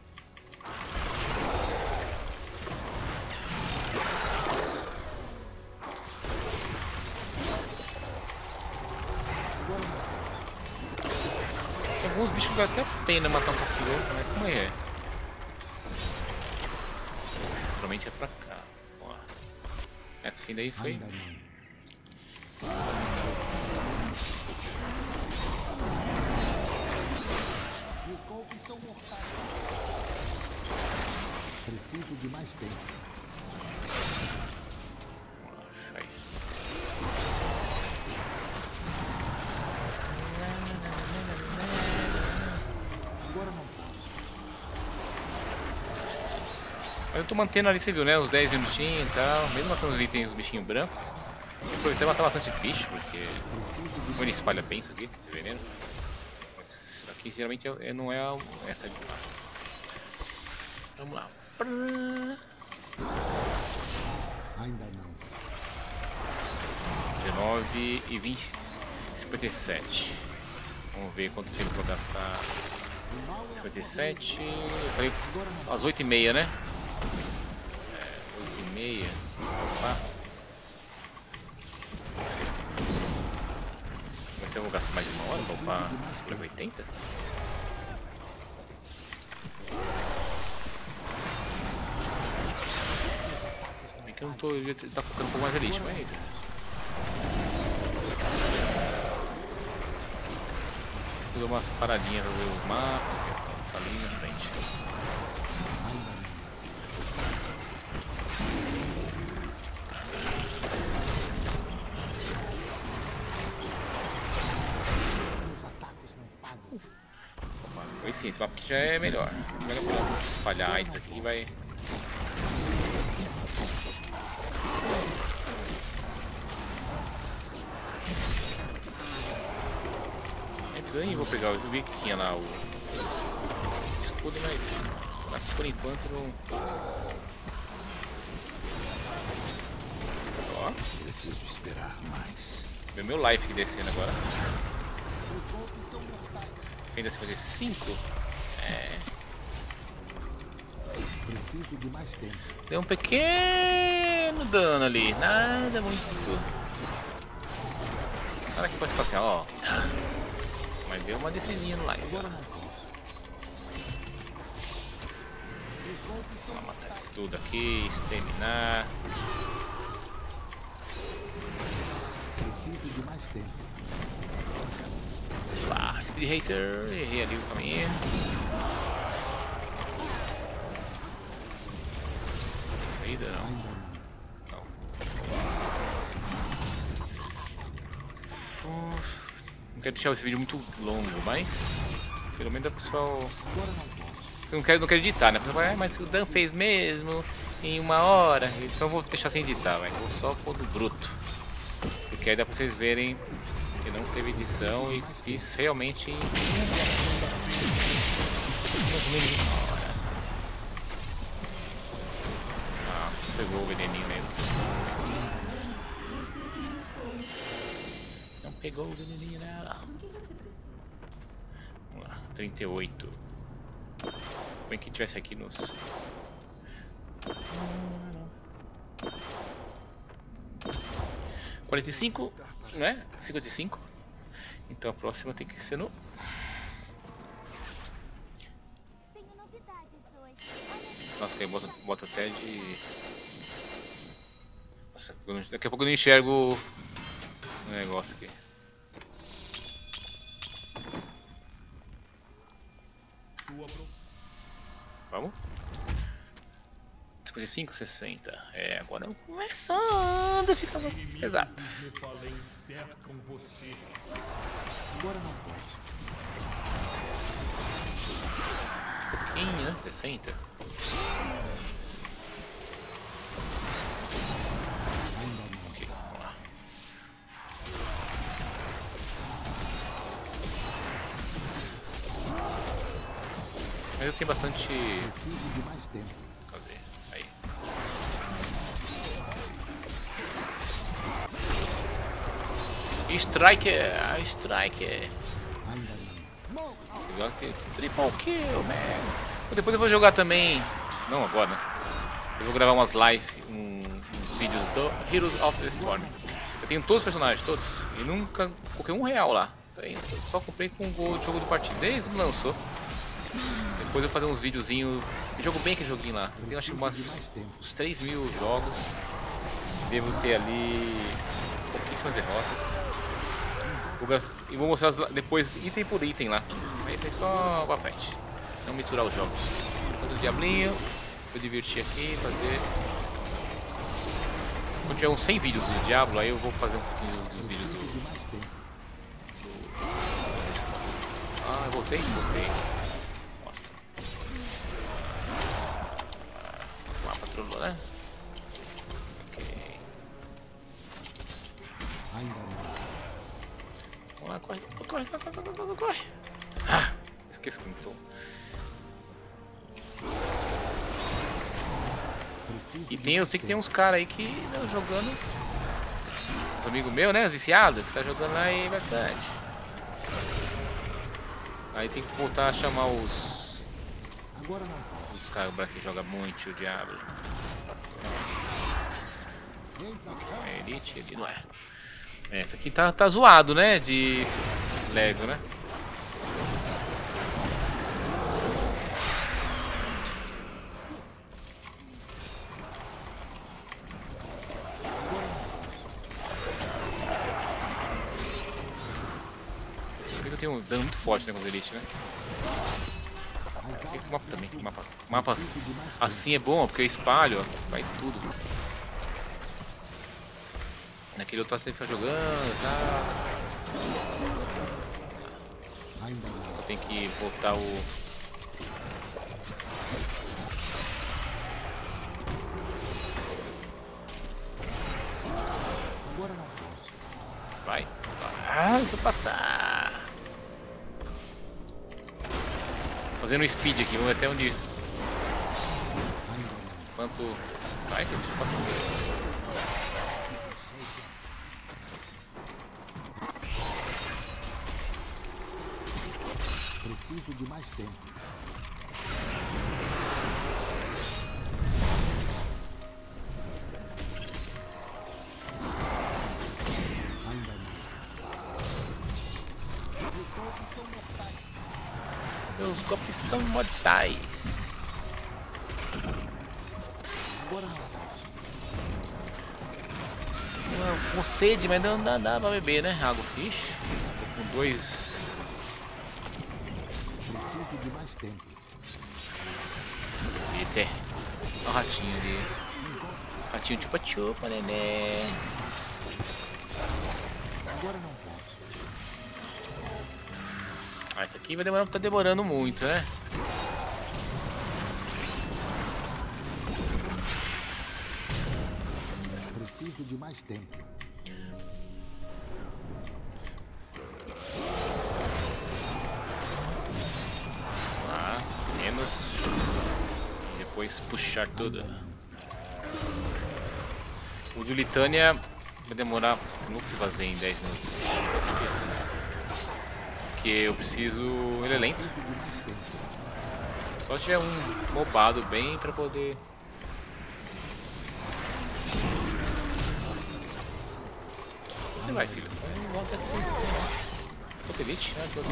Tem alguns bichos que dá até pena matar um pouquinho, mas como é? Provavelmente é pra cá. Essa fim daí foi. Ainda não. Os golpes são mortais. Preciso de mais tempo. Aí. Agora não posso. Mas eu tô mantendo ali, você viu, né? Os dez minutinhos e tal. Mesmo matando ali tem os bichinhos brancos. Eu aproveitei matar bastante bicho, porque como ele espalha bem isso aqui, esse veneno. Mas aqui geralmente é, não é a, essa de lá. Vamos lá. Ainda não. dezenove e vinte. cinquenta e sete. Vamos ver quanto tempo eu vou gastar. cinquenta e sete. Eu falei às oito e meia, né? É, oito e meia. Opa. Vai ser eu vou gastar mais de uma hora pra upar para oitenta? É que eu não tô. Eu devia estar focando um pouco mais elite, mas. Eu dou umas paradinhas pra ver o mapa, que tá ali na frente. Aí sim, esse mapa aqui já é melhor. Melhor pra espalhar isso aqui vai. Aí vou pegar, eu vi que tinha lá o escudo, mas por enquanto não. Ó. Preciso esperar mais. Vê meu life aqui descendo agora. Ainda cinquenta e cinco? É. Preciso de mais tempo. Deu um pequeno dano ali, nada muito. Olha que pode ficar assim, ó. Mas deu uma descidinha no live. Agora não posso. Vamos matar isso tudo aqui, exterminar. Preciso de mais tempo. Lá, Speed Racer, errei ali o caminho. Saída não. Ainda não. Não. Não quero deixar esse vídeo muito longo, mas pelo menos o pessoal. Agora não posso. Eu não quero, não quero editar, né? O pessoal vai, ah, mas o Dan fez mesmo em uma hora, então eu vou deixar sem editar, vai. Vou só pôr no bruto. Porque aí dá pra vocês verem que não teve edição e fiz realmente em ah, pegou o veneninho mesmo. Não pegou o veneninho nela. Vamos lá, trinta e oito. Bem que tivesse aqui nos. quarenta e cinco, né? cinquenta e cinco. Então a próxima tem que ser no... Tenho novidades hoje. Nossa, que aí bota, bota até de... Nossa, daqui a pouco eu não enxergo o negócio aqui. Vamos? cinquenta e cinco, sessenta. É, agora começando a ficar exato. Agora não posso. Um pouquinho, né? sessenta. Ok, vamos lá. Mas eu tenho bastante... Preciso de mais tempo. Cadê? Aí. Strike, strike. Ainda não. Legal que tem triple kill, man. Depois eu vou jogar também. Não agora, né? Eu vou gravar umas live, um, uns vídeos do Heroes of the Storm. Eu tenho todos os personagens, todos. E nunca coloquei um real lá. Eu só comprei com o Gold jogo do partido desde que lançou. Depois eu vou fazer uns videozinhos. Eu jogo bem aquele joguinho lá. Eu tenho acho que umas, uns três mil jogos. Devo ter ali pouquíssimas derrotas. E vou mostrar depois item por item lá. Mas isso aí só pra frente. Não misturar os jogos. Fazer o diablinho. Vou divertir aqui, fazer. Quando tiver uns cem vídeos do Diablo, aí eu vou fazer um pouquinho dos vídeos do. Ah, eu voltei? Voltei. Mostra. O mapa trollou, né? Ok. Ainda não. Vamos lá, corre, corre, corre, corre, corre, corre. Ah, esqueci que tô. E tem, eu sei que tem uns caras aí que estão jogando. Uns amigos meus, né? Viciados, que tá jogando aí bastante. Aí tem que voltar a chamar os. Agora não posso. Os caras que jogam muito o Diablo. É Elite, ele não é. É, esse aqui tá, tá zoado, né? De Lego, né? Eu tenho um dano muito forte, né, com os Elite, né? Tem mapa também, mapa, mapa assim é bom, porque eu espalho, ó, vai tudo. Naquele outro você fica jogando, tá? Eu tenho que botar o... Agora não posso. Vai. Ah, vou passar. Fazendo um speed aqui, vamos ver até onde... Quanto... Vai, que eu tô passando. Preciso de mais tempo. Ainda não. Os golpes são mortais. Meus golpes são mortais. Agora não posso. Não, com sede, mas não dá, dá pra beber, né? Água. Ixi, tô com dois... Preciso de mais tempo. Eita, olha o ratinho ali. Ratinho chupa-chupa, neném. Agora não posso. Ah, isso aqui vai demorar, tá demorando muito, né? Preciso de mais tempo. Ah, menos. E depois puxar tudo. O de Litânia vai demorar. Eu não consigo fazer em dez minutos. Porque eu preciso. Ele é lento. Preciso de mais tempo. Só se tiver um mobado bem pra poder. você vai, filho. Vai, volta aqui. Cotelite? Ah, que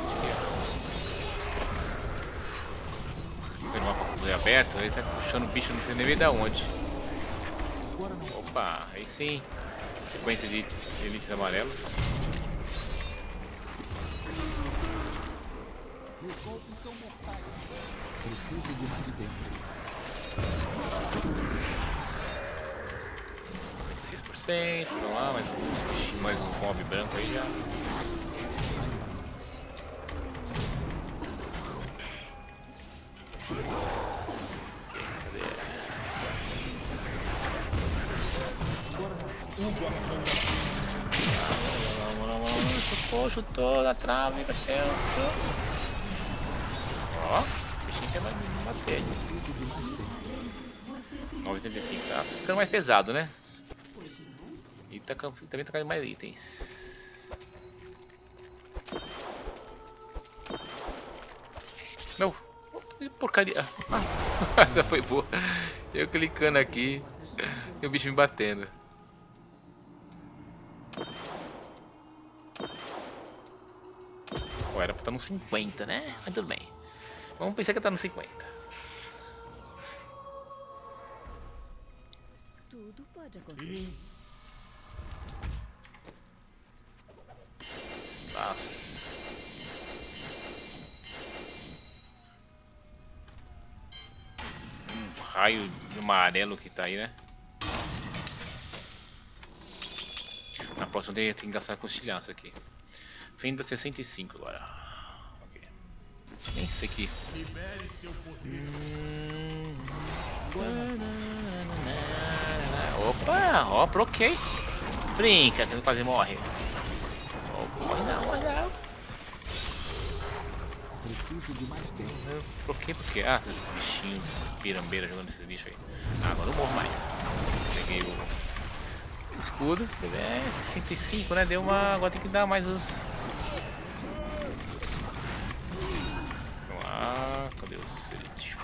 aqui. Pelo mapa aberto, aí sai puxando o bicho, não sei nem da onde. Opa, aí sim. Sequência de elites amarelos. Meus golpes são mortais. Preciso de mais tempo. noventa e seis por cento, vamos lá, mais um, mais um mob branco aí já. Chutou, chutou na trave, Castel. Ó, o bichinho quer mais me bater. nove oitenta e cinco, tá ficando mais pesado, né? E tá, também tá caindo mais itens. Não, que porcaria. Ah, essa foi boa. Eu clicando aqui e o bicho me batendo. Pô, era pra estar no cinquenta, né? Mas tudo bem. Vamos pensar que tá no cinquenta. Tudo pode acontecer. Nossa. Um raio amarelo que tá aí, né? Na próxima tem que gastar com estilhaço aqui. Fenda sessenta e cinco agora. Okay. Nem sei que. Libere seu poder. Hum... Opa, ó, bloqueei. Brinca, que quase morre. Oh, morre não, morre não. Preciso de mais tempo. Eu bloqueei porque. Ah, esses bichinhos pirambeira jogando esses bichos aí. Ah, agora não morro mais. Peguei o escudo. É, sessenta e cinco, né? Deu uma. Agora tem que dar mais os. Vamos lá, cadê o Celite?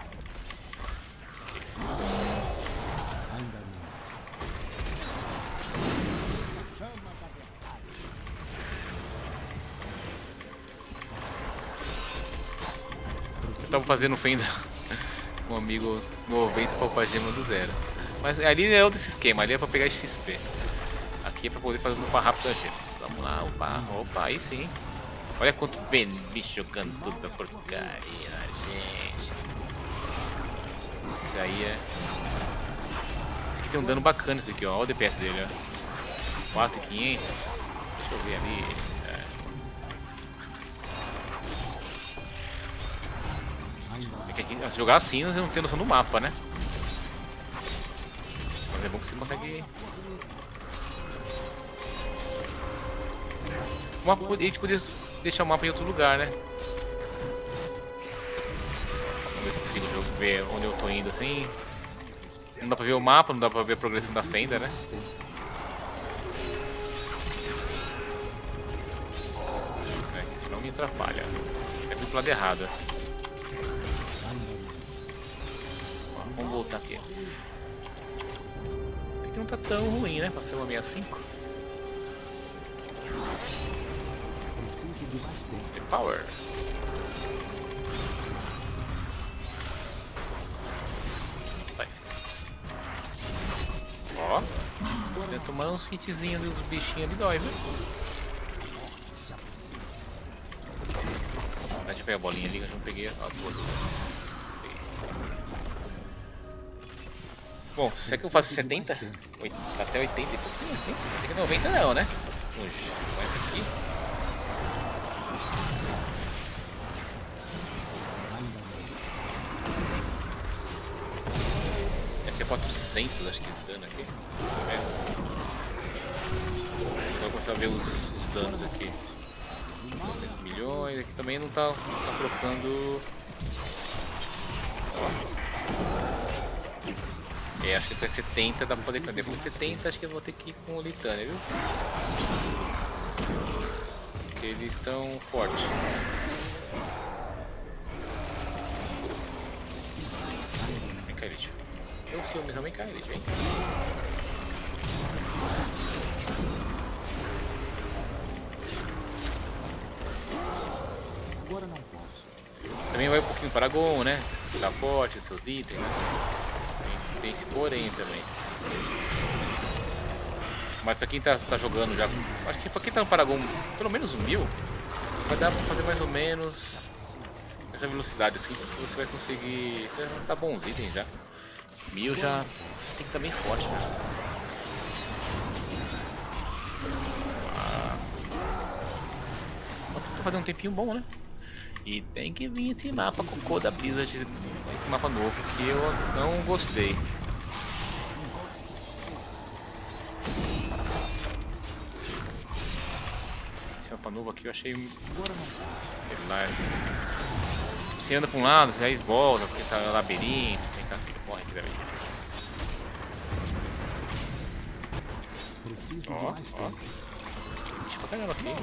Eu tava fazendo fenda com um amigo noventa para upar gema do zero. Mas ali é outro esquema, ali é pra pegar X P. Aqui é pra poder fazer um upar rápido das gemas. Vamos lá, upar, opa, aí sim. Olha quanto bicho jogando toda porcaria na gente. Isso aí é. Esse aqui tem um dano bacana, esse aqui, ó. Olha o D P S dele, ó. quatro mil e quinhentos. Deixa eu ver ali. É que aqui, jogar assim você não tem noção do mapa, né? Mas é bom que você consegue. O mapa, a gente podia deixar o mapa em outro lugar, né? Vamos ver se eu consigo ver onde eu tô indo assim. Não dá pra ver o mapa, não dá pra ver a progressão da fenda, né? É, senão me atrapalha. É pro lado errado. Vamos voltar aqui. Até que não tá tão ruim, né? Pra ser uma sessenta e cinco. Preciso de mais tempo. The power. Sai. Ó. Tô tomando uns hitzinhos dos bichinhos ali, dói, viu? Deixa eu pegar a bolinha ali que eu já não peguei as duas. Bom, será que eu faço setenta? Até oitenta e pouquinho assim? Esse aqui é noventa não, né? Mas esse aqui. Deve ser quatrocentos, acho que de dano aqui. Vou começar a ver os, os danos aqui. seis milhões, aqui também não tá, não tá colocando. Ó. É, acho que até setenta dá pra poder fazer. Depois de setenta acho que eu vou ter que ir com o Litânia, viu? Porque eles estão fortes. Vem cá, Elite. Eu sei, mas não vem cá, Elite, vem cá. Também vai um pouquinho para Paragon, né? Você dá forte, seus itens, né? Tem, tem esse porém também. Mas pra quem tá, tá jogando já, acho que pra quem tá no Paragon pelo menos um mil, vai dar pra fazer mais ou menos essa velocidade assim, que você vai conseguir. Tá bons itens já. Mil já tem que estar bem forte, né? Ah. Tô fazendo um tempinho bom, né? E tem que vir esse mapa cocô da Blizzard, esse mapa novo que eu não gostei. Esse mapa novo aqui eu achei, sei lá, assim, você anda pra um lado, aí volta, porque tá no labirinto, tem que filho, morre aqui daí. Ó, ó. Deixa eu pegar ela aqui.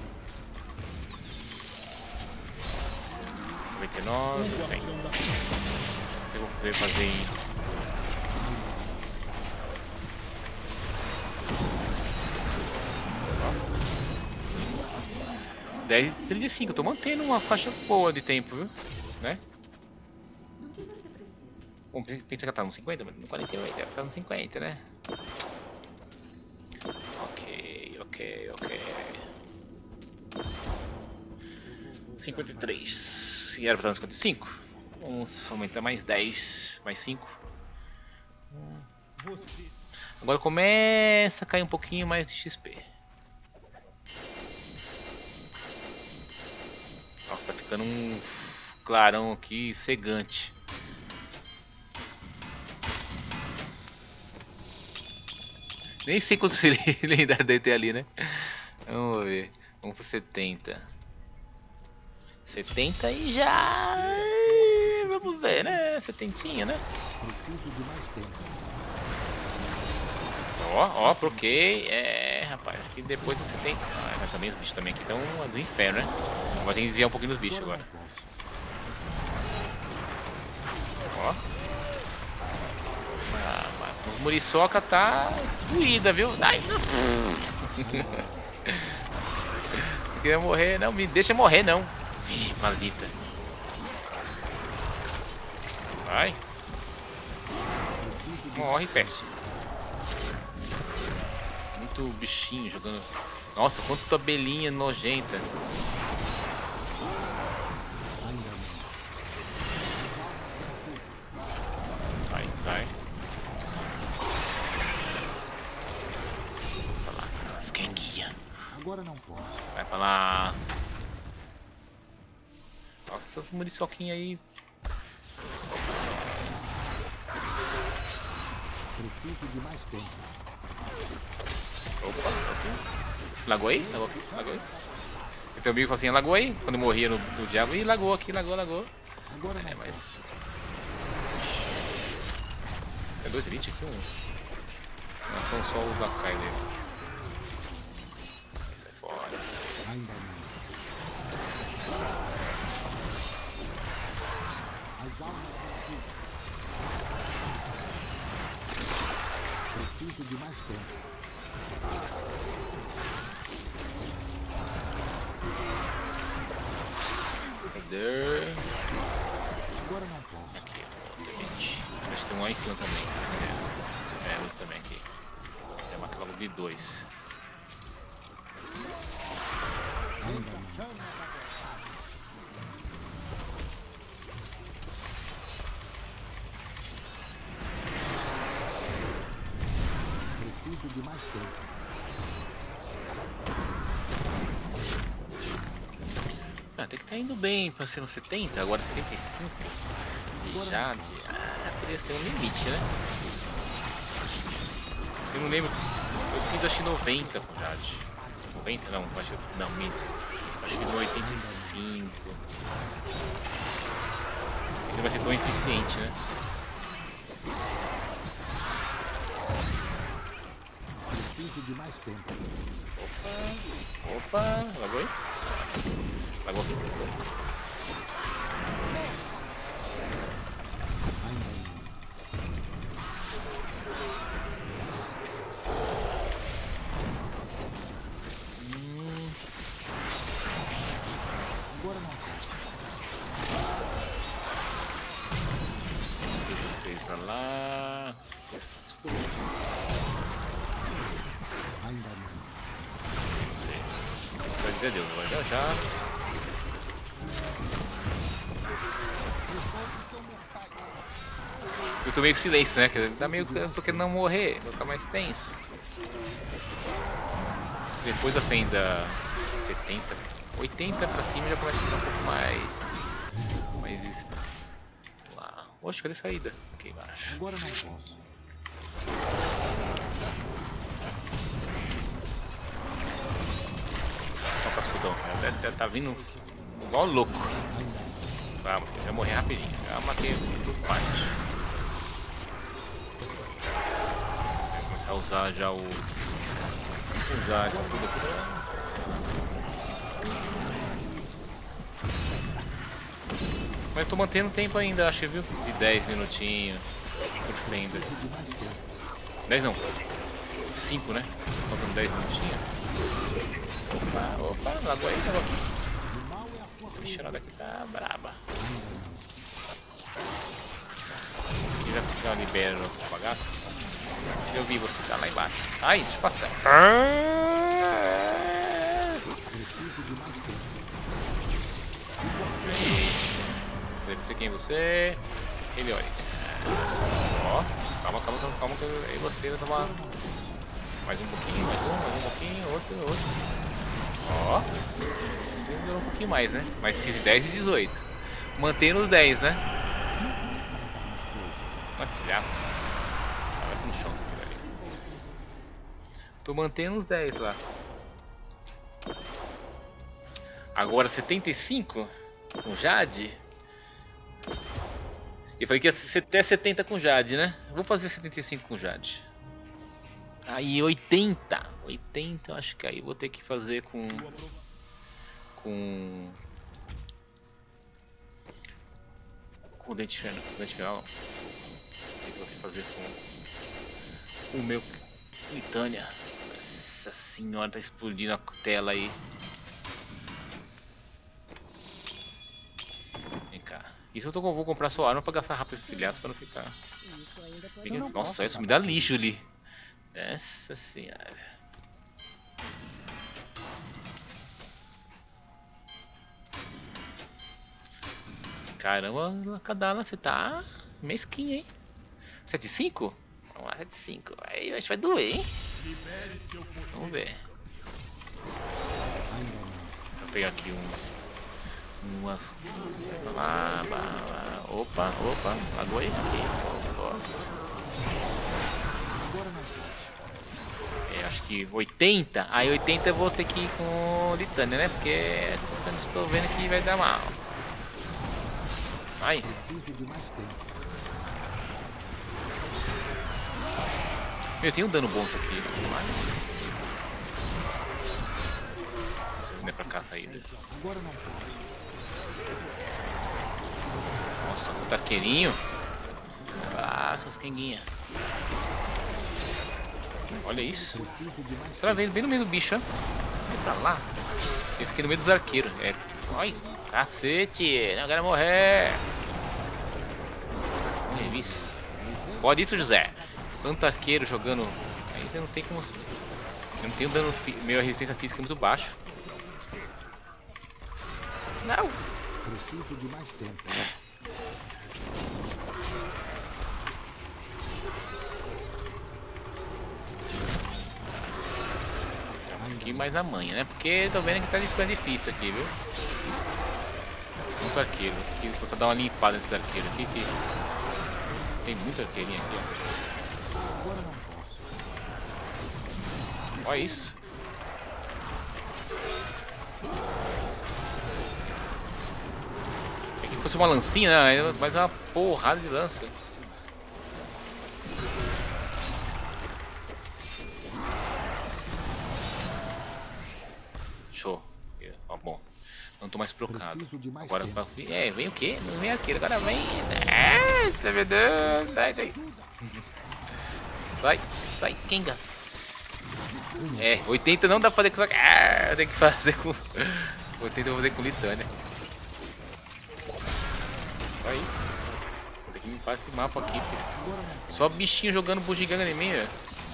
noventa e nove, cem. Eu vou poder fazer em... dez de cinco, eu tô mantendo uma faixa boa de tempo, viu? Né? Do que você precisa? Bom, pensa que ela tá no cinquenta, mas no quarenta e oito, ela tá no cinquenta, né? Ok, ok, ok. cinquenta e três. Se era pra estar no cinquenta e cinco, vamos aumentar mais dez, mais cinco. Agora começa a cair um pouquinho mais de X P. Nossa, tá ficando um clarão aqui cegante. Nem sei quantos lendários deve ter ali, né? Vamos ver. Vamos pro setenta. setenta e já... Vamos ver, né? Setentinha, né? Preciso de mais tempo. Ó, ó, troquei. É, rapaz, aqui depois do setenta. Ah, mas também os bichos também aqui estão do inferno, né? Agora tem que desviar um pouquinho dos bichos agora. Ó. Ah, mas o Muriçoca tá doída, viu? Ai, não. Não queria morrer, não. Me deixa morrer, não. Ih, maldita. Vai. Morre, peste. Muito bichinho jogando. Nossa, quanta abelhinha nojenta. Sai, sai. Vai pra lá, essas quenguinhas. Agora não posso. Vai pra lá. Nossa, essas muriçoquinhas aí. Preciso de mais tempo. Opa, ok. Lagou aí? Lagou aqui? Lagou aí? Então o amigo falou assim, lagou aí? Quando eu morria no, no diabo, e lagou aqui, lagou, lagou. Agora não É, mas... É dois elite aqui, um? Não, são só os lacaios dele. Sai fora. Ainda não. As almas vão. Preciso de mais tempo. Cadê? Agora não posso. Aqui, elite. Acho que tem um lá em cima também. Esse é, é outro também aqui. Já mata logo de dois. Ainda não. Preciso de mais tempo. Ah, tem que estar tá indo bem pra ser no setenta, agora setenta e cinco. De Jade. Ah, poderia ser um limite, né? Eu não lembro. Eu fiz acho que noventa com Jade. noventa não, acho que. Não, minto. Acho que fiz no oitenta e cinco. Ele vai ser tão eficiente, né? Preciso de mais tempo. Opa! Opa! Lagou aí? Lagou aqui. Ainda não. Hum. Agora não posso. pra lá. Escuro. Ainda não. Não sei. Só vai dizer Deus, vai já já. Eu tô meio que silêncio, né? Tá meio que eu tô querendo não morrer, vou ficar mais tenso. Depois da fenda setenta, oitenta pra cima já começa a ficar um pouco mais. Mais isso. Vamos lá. Oxe, cadê a saída? Aqui embaixo. Agora não posso. Olha o cascudão, cara. Tá, tá vindo igual louco. Calma, eu já morri rapidinho. Já matei por parte. Vou começar a usar já o. Usar essa tudo aqui. Mas eu tô mantendo tempo ainda, acho, viu? De dez minutinhos por fenda. dez não. cinco, né? Faltando dez minutinhos. Opa, opa, lagoa aí, lagoa aqui. A bicharada aqui tá braba. Já, já libera o bagaço. Eu vi você tá lá embaixo. Ai, deixa eu passar. Preciso de mais tempo. Deve ser quem é você. Ele olha. Ó, calma, calma, calma, calma. Aí você vai tomar mais um pouquinho, mais um, mais um pouquinho, outro, outro. Ó, demorou um pouquinho mais, né? Mas fiz dez e dezoito. Mantendo os dez, né? Matilhaço. Vai aqui no chão isso aqui ali. Tô mantendo os dez lá. Agora setenta e cinco com Jade. Eu falei que ia ser até setenta com Jade, né? Vou fazer setenta e cinco com Jade. Aí oitenta. oitenta, eu acho que aí vou ter que fazer com. Com. Com o dente final. O dente final. Eu vou ter que fazer com. O meu. Litânia. Nossa senhora, tá explodindo a tela aí. Vem cá. Isso eu tô, vou comprar só arma pra gastar rápido esse cilhaço pra não ficar. Fica, nossa, isso me dá lixo ali. Nossa senhora. Caramba, Kadala, você tá mesquinho, hein? sete e cinco? Vamos lá, sete e cinco. Aí acho que vai doer, hein? Vamos ver. Vou pegar aqui uns. Umas. Lá, lá, lá. Opa, opa. Lagoa aí. É, acho que oitenta. Aí oitenta eu vou ter que ir com Litânia, né? Porque eu estou vendo que vai dar mal. Ai. Meu, tem um dano bom isso aqui. Mas... não é pra cá a saída. Nossa, o taqueirinho. Ah, essas quenguinhas. Olha isso. Você vem bem no meio do bicho, ó. Vai pra lá. Eu fiquei no meio dos arqueiros. É. Ai, cacete. Não quero morrer. Isso. Pode isso, José. Tanto arqueiro jogando. Aí você não tem como. Eu não tenho dano. Minha resistência física é muito baixa. Não. Preciso de mais tempo. Aqui mais na manha, né? Porque tô vendo que tá ficando difícil aqui, viu? Muito arqueiro. Aqui, vou só dar uma limpada nesses arqueiros aqui. Que... tem muito arqueirinho aqui, ó. Olha isso. Se fosse uma lancinha, né? Mas é uma porrada de lança. Show. Ó, bom. Não tô mais procurado. Agora pra... é, vem o quê? Não vem aqui, agora vem. É, tá vendo? Sai, sai. Sai, sai, Kengas. É, oitenta não dá pra fazer com. Ah, tem que fazer com. oitenta eu vou fazer com Litânia. Só isso. Vou ter que limpar esse mapa aqui. Só bichinho jogando bugiganga em mim, velho.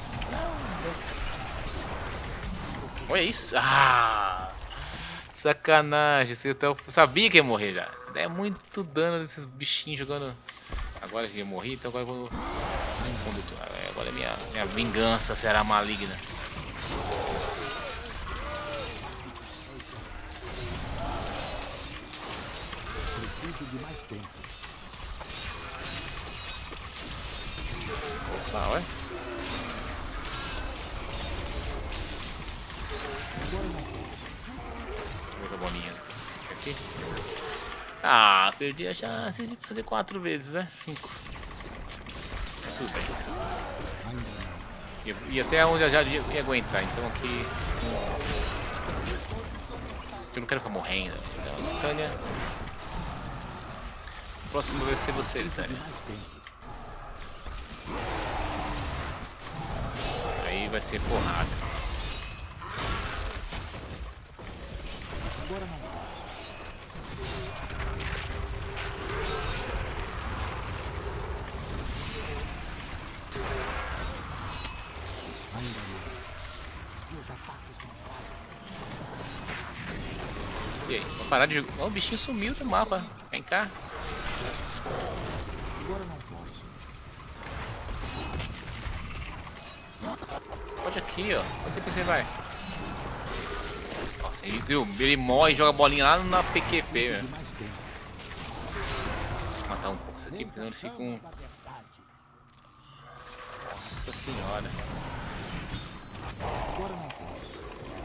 Olha isso. Ah! Sacanagem. Eu sabia que ia morrer já. É muito dano desses bichinhos jogando. Agora que eu morri, então agora eu vou. Agora é minha, minha vingança será maligna. Preciso de mais tempo. Opa, olha. Outra bolinha. Aqui. Ah, perdi a chance de fazer quatro vezes, né? Cinco. Mas tudo bem. E, e até onde eu já ia, ia aguentar, então aqui. Eu não quero ficar morrendo. Então, Tânia. Próximo vai ser você, Tânia. Aí vai ser porrada. Agora não posso. Ainda não. Meus ataques não param. E aí? Vou parar de jogar. Oh, o bichinho sumiu do mapa. Vem cá. Agora não posso. Pode aqui, ó. Onde você vai? Nossa, ele, viu? Ele morre e joga a bolinha lá na P Q P, velho. Vou matar um pouco isso aqui, porque senão eles ficam. Nossa senhora. Agora não posso.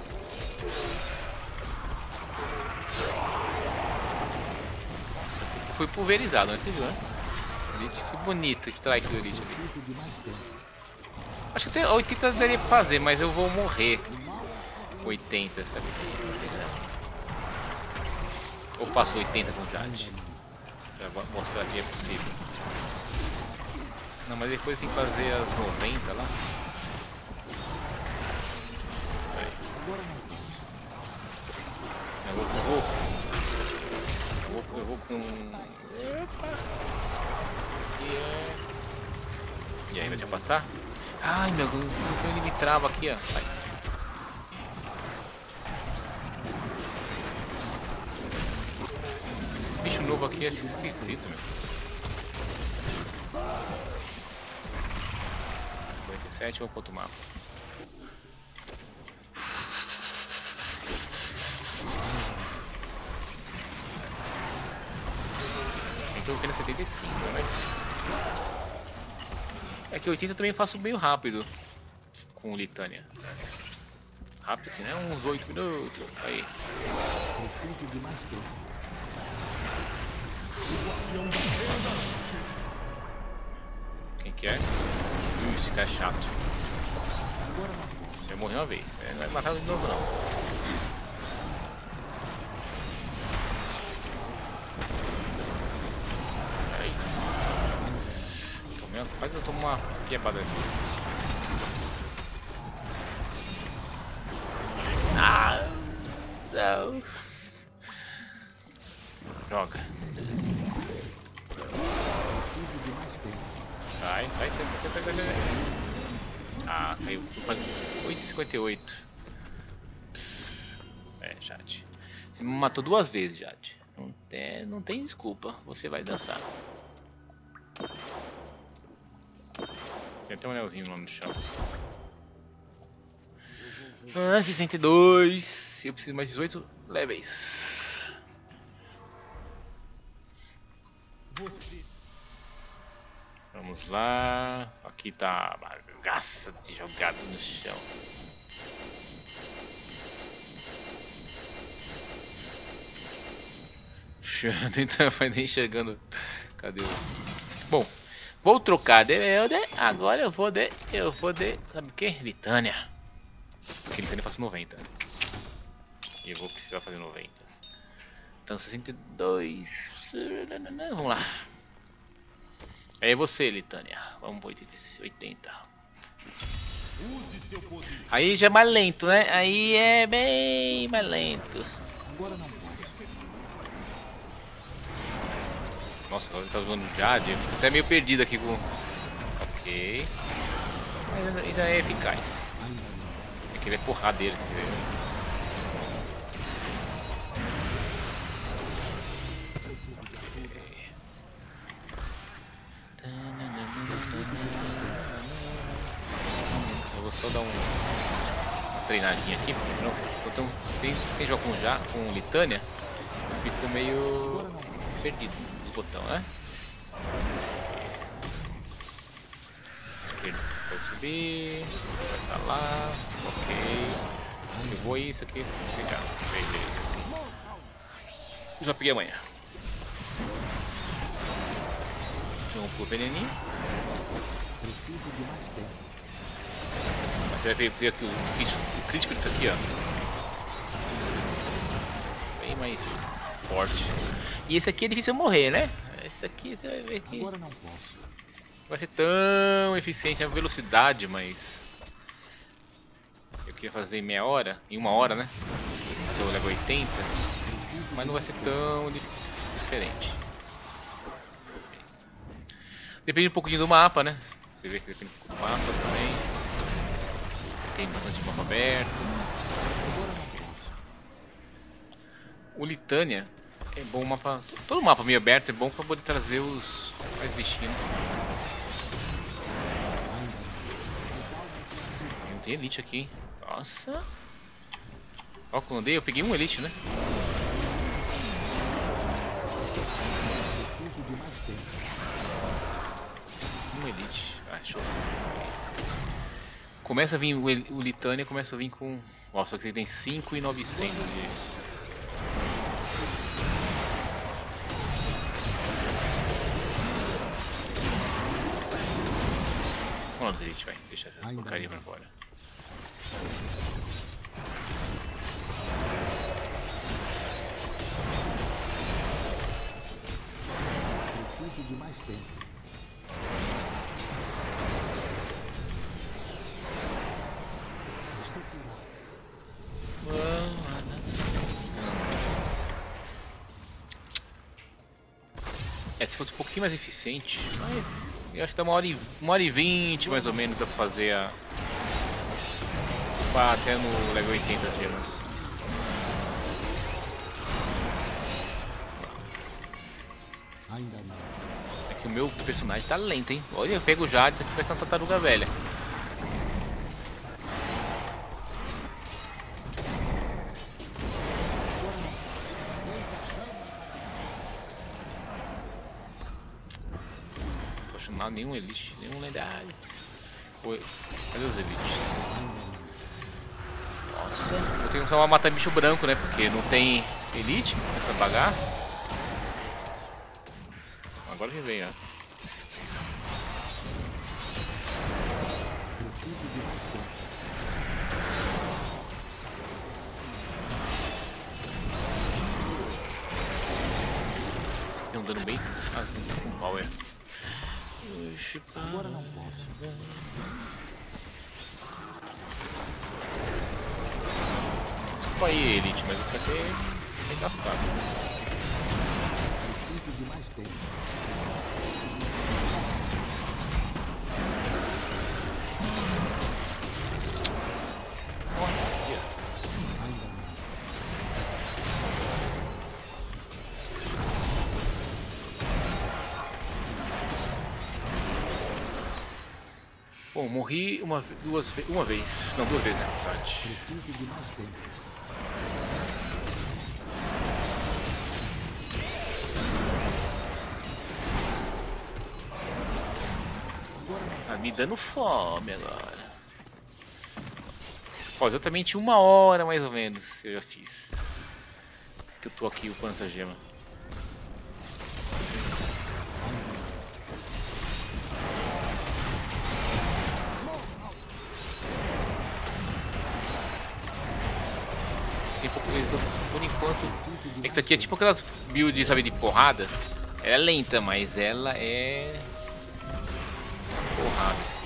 Nossa, esse aqui foi pulverizado, né? Você viu, né? Elite, que bonito o strike do Elite ali. Preciso de mais tempo. Acho que até oitenta daria pra fazer, mas eu vou morrer. oitenta, sabe? Ou faço oitenta com o Jade. Pra mostrar que é possível. Não, mas depois tem que fazer as noventa lá. Aí. Eu vou com o eu vou, eu vou com. Opa! Isso aqui é. E aí, vai já passar? Ai meu Deus, ele me trava aqui, ó. Vai. Esse bicho novo aqui é esquisito, meu. cinquenta e sete, vou pro outro mapa. Tem que eu setenta e cinco, mas. É que oitenta também faço meio rápido com o Litânia. Rápido assim, né? Uns oito minutos. Aí. Preciso de mais tempo. Quem que é? Ui, esse cara é chato. Já morreu uma vez. É, não vai matar de novo não. Aí. Tomei, quase eu tomo uma quebrada aqui. Ah, não. Joga. Preciso de mais tempo. Sai, sai, sai, sai, sai, sai, sai. Ah, caiu. oito e cinquenta e oito. É, Jade. Você me matou duas vezes, Jade. Não tem, não tem desculpa. Você vai dançar. Tem até um anelzinho lá no chão. Ah, sessenta e dois. Eu preciso mais dezoito levels. Vamos lá. Aqui tá a bagaça de jogado no chão. Então vai nem enxergando. Cadê o. Bom, vou trocar de. Eu de agora eu vou de. Eu vou de. Sabe o que? Litânia. Porque Litânia faço noventa. E eu vou precisar fazer noventa. Então sessenta e dois. Vamos lá. Aí é você, Litânia. Vamos pro oitenta. Aí já é mais lento, né? Aí é bem mais lento. Agora não posso. Nossa, ele tá usando Jade. Tô até meio perdido aqui com... Ok. Mas ainda, ainda é eficaz. Tem que ver porrada deles. Eu vou só dar um, uma treinadinha aqui, porque senão tô tão, tem, tem jogo com, já, com Litânia, eu fico meio perdido no botão, né? Esquerda você pode subir, vai pra lá, ok. Eu vou isso aqui, eficaz, beleza, assim. Já peguei amanhã. Jogo pro veneninho. Preciso de mais tempo. Mas você vai ver, ver aqui o, o crítico disso aqui, ó. Bem mais forte. E esse aqui é difícil morrer, né? Esse aqui você vai ver que Agora não posso. não vai ser tão eficiente a velocidade, mas eu queria fazer em meia hora, em uma hora, né? Então eu levo oitenta, mas não vai ser tão dif diferente. Depende um pouquinho do mapa, né? Você vê que depende um pouco do mapa também. Você tem bastante mapa aberto. O Litânia é bom mapa. Todo mapa meio aberto é bom para poder trazer os mais bichinhos. Não tem elite aqui, hein? Nossa. Ó, quando eu andei, eu peguei um elite, né? Preciso de mais tempo. Um elite. Ah, show. Começa a vir o, El o Litânia, começa a vir com. Ó, só que você tem cinco mil e novecentos de. Vamos lá, elite, vai. Deixa essa porcaria pra fora. Preciso de mais tempo. Estou curado. É, se fosse um pouquinho mais eficiente, mas eu acho que dá uma hora e, uma hora e vinte mais ou menos dá pra fazer a. Pra até no level oitenta gemas. Ainda não. É que o meu personagem tá lento, hein? Olha, eu pego o Jade, isso aqui vai ser uma tartaruga velha. Não, nenhum elite, nenhum lendário. Oi, cadê os elites? Nossa, eu tenho que usar uma mata bicho branco, né? Porque não tem elite nessa bagaça. Agora que vem, ó. Preciso de mais tempo. Esse aqui tem um dano bem. Ah, com power. Agora não posso. Desculpa aí, elite, mas isso vai ser engraçado. Preciso de mais tempo. Nossa, aqui, ó. Ainda não. Bom, morri uma, duas, uma vez. Não, duas vezes, na verdade. Preciso de mais tempo. Ah, me dando fome agora. Ó, exatamente uma hora mais ou menos eu já fiz. Que eu tô aqui upando essa gema. Tem pouco isso por enquanto. É que isso aqui é tipo aquelas builds, sabe, de porrada. Ela é lenta, mas ela é porrada.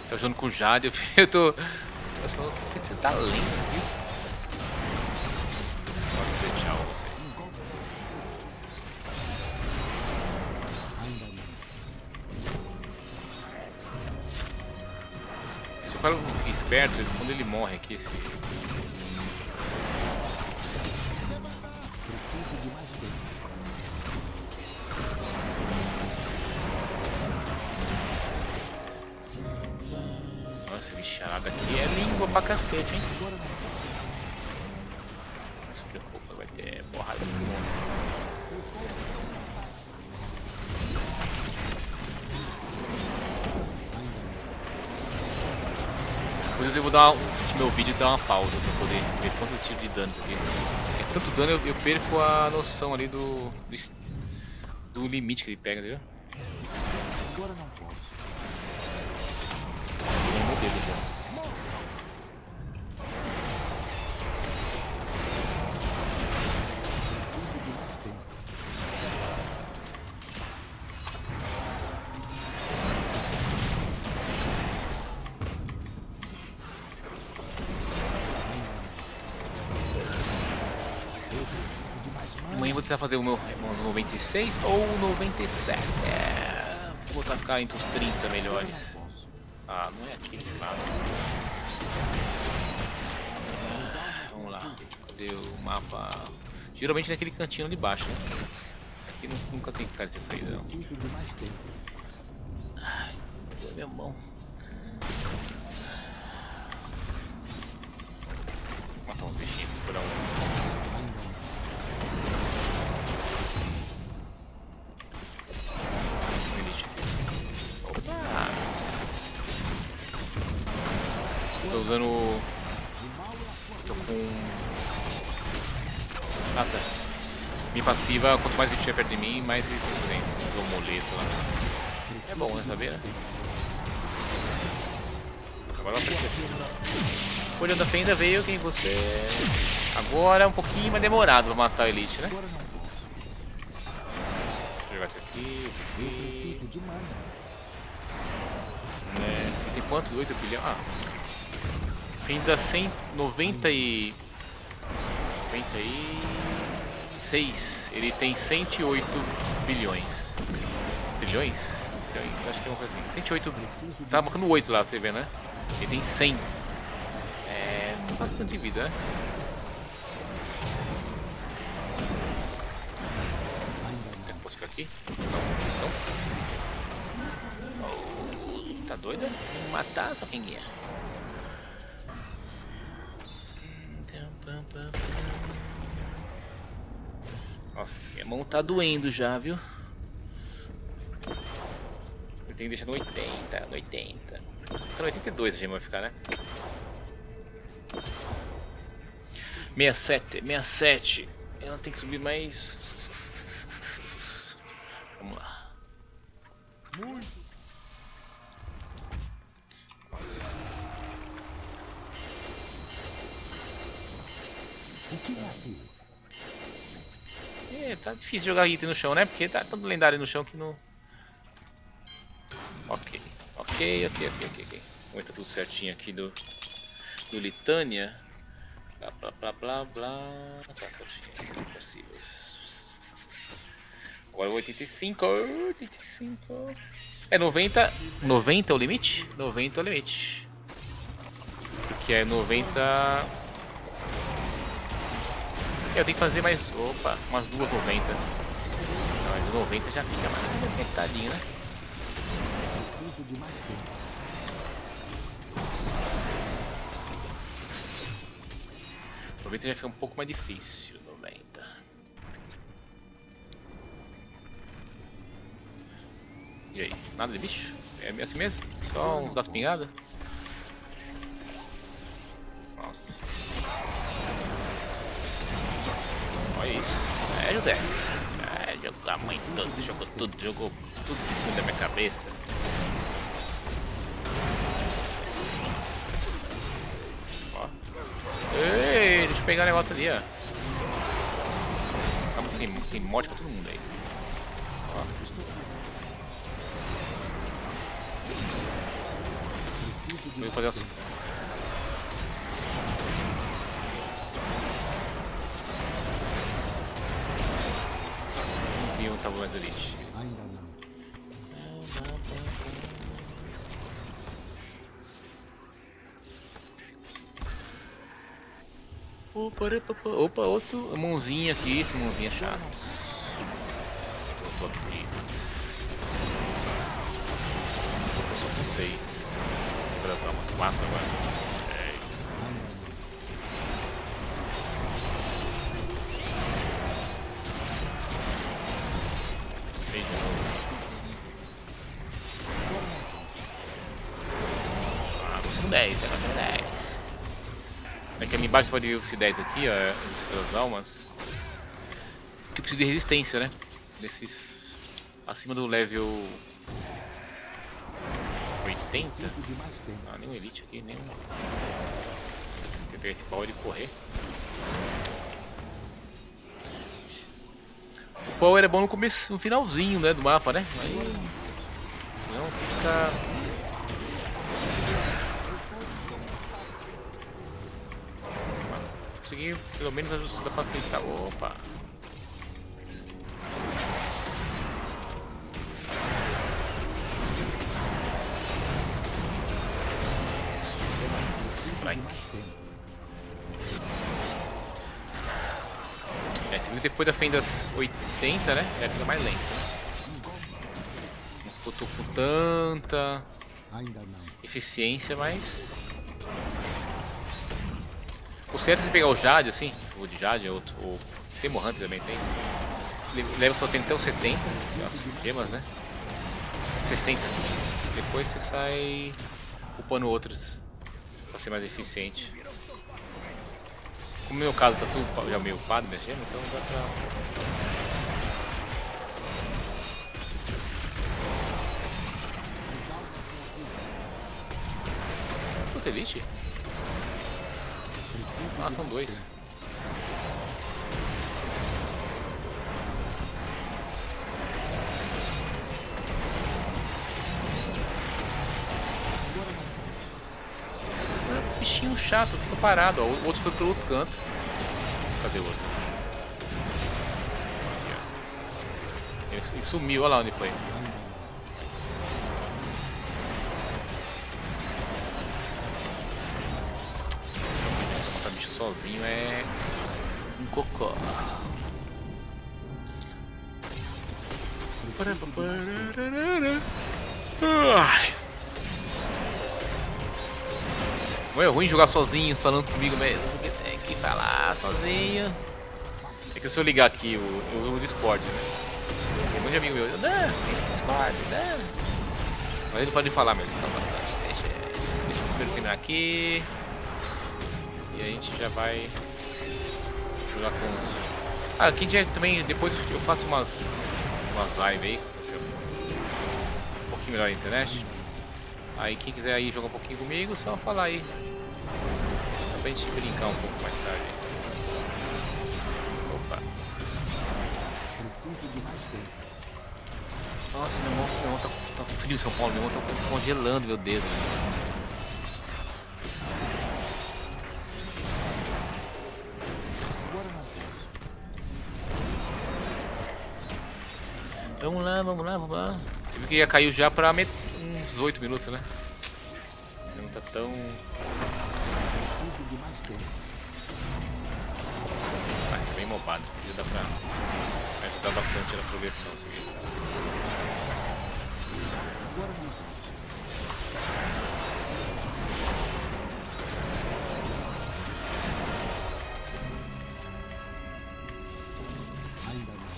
Tá jogando com o Jade, eu tô... Eu tô... Você tá lento, viu? Pode dizer tchau você. Se o cara não fica esperto, quando ele morre aqui, esse... Preciso de mais tempo. Nossa, bicharada aqui é língua pra cacete, hein? Não se preocupa, vai ter porrada no mundo. Depois eu devo dar uma, assistir meu vídeo e dar uma pausa pra poder ver quanto eu tive de danos aqui. É tanto dano eu, eu perco a noção ali do, do do limite que ele pega, entendeu? Agora não posso. Tem um modelo já. Preciso de mais tempo. Eu preciso de mais mana. Amanhã eu vou tentar fazer o meu noventa e seis ou o noventa e sete. É, vou tentar ficar entre os trinta melhores. Não posso. Ah, não é aqui esse lado. Ah, vamos lá. Cadê o mapa? Geralmente naquele cantinho ali embaixo. Né? Aqui não- nunca tem cara de ter saída não. Preciso de mais tempo. Ai, cadê a minha mão? Vou matar uns bichinhos, esperar um. Elite. Opa! Tô usando. Tô com. Ah tá. Minha passiva, quanto mais bicho tiver perto de mim, mais resistência tem. Do amuleto lá. É bom, né? Saber, né? Agora ela apareceu. Olhando a fenda veio quem você é. Agora é um pouquinho mais demorado pra matar a Elite, né? Agora não posso. Vou jogar isso aqui, isso Eu aqui. preciso de mana. Né? Tem quanto? oito bilhões? Ah. Fenda cento e noventa e. noventa e seis. Ele tem cento e oito bilhões. Trilhões? Trilhões? Acho que é uma coisa assim. cento e oito. Preciso de Tá marcando oito lá, você vê, né? Ele tem cem. É. Bastante vida, né? Será que posso ficar aqui? Não, não. Oh, tá doido? Vou matar essa pinguinha. Nossa, minha mão tá doendo já, viu? Eu tenho que deixar no oitenta, no oitenta. Tá no oitenta e dois a gema vai ficar, né? sessenta e sete, sessenta e sete. Ela tem que subir mais. Vamos lá. Nossa. O que é aquilo? É, tá difícil jogar item no chão, né? Porque tá tanto lendário no chão que não. Ok, ok, ok, ok, ok, ok. Vamos tá tudo certinho aqui do, do Litânia. Blá blá blá blá blá. Tá certinho, possíveis. Agora oitenta e cinco, oitenta e cinco. É noventa. noventa é o limite? noventa é o limite. Porque é noventa. Eu tenho que fazer mais. Opa, umas duas noventa. Não, mas noventa já fica mais apertadinho, né? Preciso de mais tempo. noventa já fica um pouco mais difícil. noventa. E aí? Nada de bicho? É assim mesmo? Só um das pingadas? Nossa. Olha isso. É, José. É, jogou a mãe toda, jogou tudo, jogou tudo em cima da minha cabeça. Ó. Ei, deixa eu pegar o negócio ali, ó. Calma, tem, tem morte pra todo mundo aí. Ó. de Vou fazer mais assim. tempo. E um tabu mais elite. Ainda não. Opa, opa, opa, opa, outro mãozinha aqui, esse mãozinha chato. Opa, bonitos. Eu só com seis. Segura as almas, quatro agora. É. Seis de novo. Ah, tô com dez, agora tem dez. Aqui ali embaixo você pode ver esse dez aqui, ó, esse pelas almas. Que precisa de resistência, né? Desse acima do level oitenta. Preciso de mais tempo. Ah, nenhum elite aqui, nenhum. Se eu pegar esse power e correr. O power é bom no começo, no finalzinho, né, do mapa, né? Aí não fica. Consegui pelo menos ajudar pra clicar. Opa! Strike. É, se depois da fendas oitenta, né? É a coisa mais lenta. Não tô com tanta Ainda não. eficiência, mas. O certo é você pegar o Jade assim, o de Jade, ou o Temorante também tem. Leva só tem até o setenta, as gemas, né? sessenta. Depois você sai upando outras pra ser mais eficiente. Como no meu caso tá tudo já meio upado minha gema, então dá pra. Puta elite? Ah, são dois. Esse é um bichinho chato, fica parado. Ó. O outro foi pro outro canto. Cadê o outro? Aqui, ó. Ele, ele sumiu, olha lá onde foi. Matar bicho sozinho é um cocô. Ai. Não é ruim jogar sozinho, falando comigo mesmo, porque tem que falar sozinho. É que se eu ligar aqui, eu, eu uso o Discord, né? Tem um monte de amigo meu, não, tem Discord, não. Mas ele pode falar mesmo, tá bastante. Deixa, deixa eu primeiro terminar aqui. E a gente já vai jogar com os... Ah, aqui já também, depois eu faço umas, umas lives aí. Um pouquinho melhor na internet. Aí quem quiser aí jogar um pouquinho comigo, só falar aí. Dá pra gente brincar um pouco mais tarde. Opa. Preciso de mais tempo. Nossa, meu irmão, meu irmão tá, tá com frio em São Paulo, meu irmão tá congelando meu dedo. Né? Vamos lá, vamos lá, vamos lá. Você viu que ia cair já pra met... uns dezoito minutos, né? Não tá tão... Preciso de mais tempo. Ah, tá bem mobado, isso aqui dá pra ajudar bastante na progressão. Isso aqui. Agora não posso. Ainda não.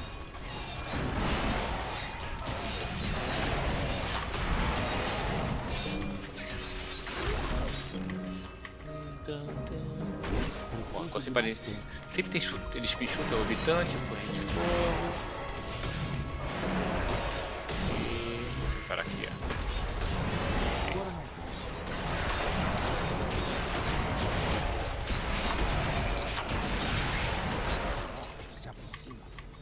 Bom, agora sempre, parece, sempre tem chute, eles chutam o habitante, corrente de fogo. E vou separar aqui, ó. Agora não posso. Se aproxima.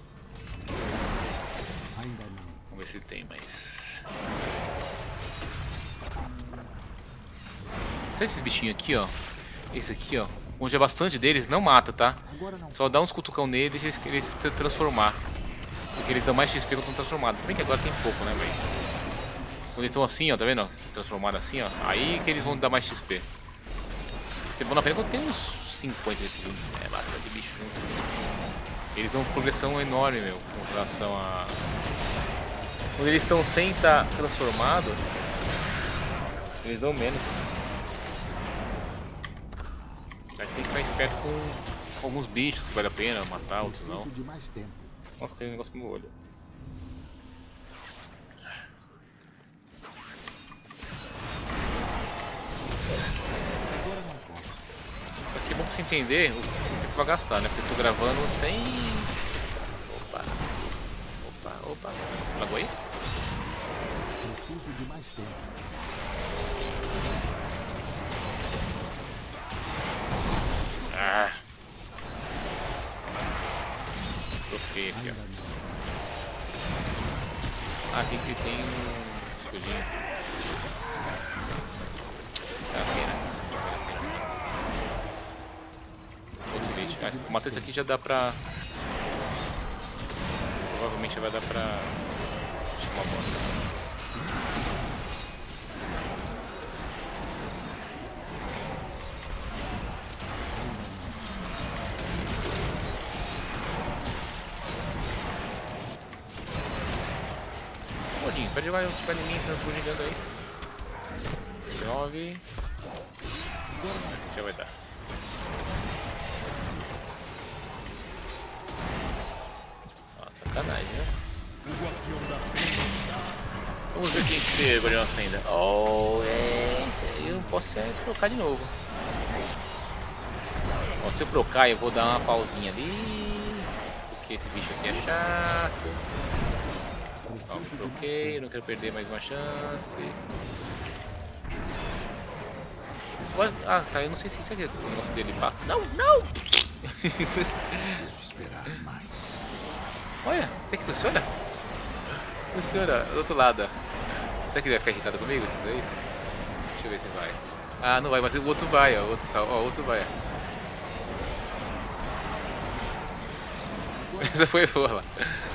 Ainda não. Vamos ver se tem mais. Tá esses bichinhos aqui, ó. Esse aqui, ó. Onde é bastante deles, não mata, tá? Só dá uns cutucão neles e deixa eles se transformar. Porque eles dão mais X P quando estão transformados. Bem que agora tem pouco, né? Mas quando eles estão assim, ó, tá vendo? Se transformaram assim, ó. Aí que eles vão dar mais X P. Isso é bom na pena quando tem uns cinquenta desses. É, bastante bicho junto. Eles dão uma progressão enorme, meu, com relação a... Quando eles estão sem estar transformado, eles dão menos. Aí você tem que ficar esperto com alguns bichos que vale a pena matar, outros não. Preciso de mais tempo. Nossa, tem um negócio no meu olho. Agora não posso. Aqui é bom pra você entender o tempo que vai gastar, né? Porque eu tô gravando sem... Opa. Opa, opa. Lagou aí? Preciso de mais tempo. Ah. Troquei aqui, ó. Ah, aqui que tem um escudinho. Tá, pena. Essa aqui vale a pena. Outro bicho. Ah, se eu matar esse aqui já dá pra... Provavelmente já vai dar pra... chamar a boss. Gordinho, pede vai ficar em mim, você não for gigando aí. nove. Esse aqui já vai dar. Nossa, sacanagem, né? Vamos ver quem ser, Guardião da Fenda. Oh, é. Esse aí eu posso é, trocar de novo. Ó, se eu trocar, eu vou dar uma pausinha ali. Porque esse bicho aqui é chato. Ó, me troquei, não quero perder mais uma chance. Ah, tá, eu não sei se isso aqui o negócio dele passa. Não, não! Preciso esperar mais. Olha, isso aqui funciona? Funciona, do outro lado. Será que ele vai ficar irritado comigo? É isso? Deixa eu ver se vai. Ah, não vai, mas o outro vai, ó. O outro, sal... ó, o outro vai. Essa foi boa lá.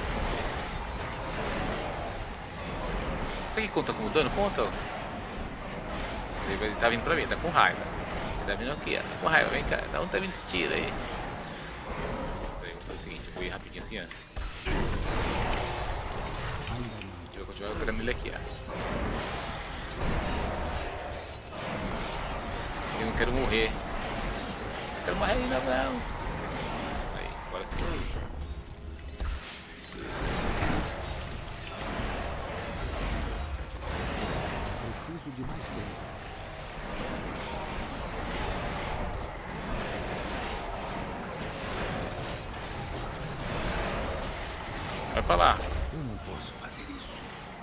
Isso aqui conta como dano? Conta, ó. Ele, ele tá vindo pra mim, tá com raiva. Ele tá vindo aqui, ó. Tá com raiva, vem cá. Dá um tá vindo esse tiro aí. Vou fazer o seguinte, eu vou ir rapidinho assim, ó. Eu vou continuar jogando ele aqui, ó. Eu não quero morrer. Não quero morrer ainda não. Aí, agora sim. Preciso de mais tempo. Vai pra lá. Eu não posso fazer isso.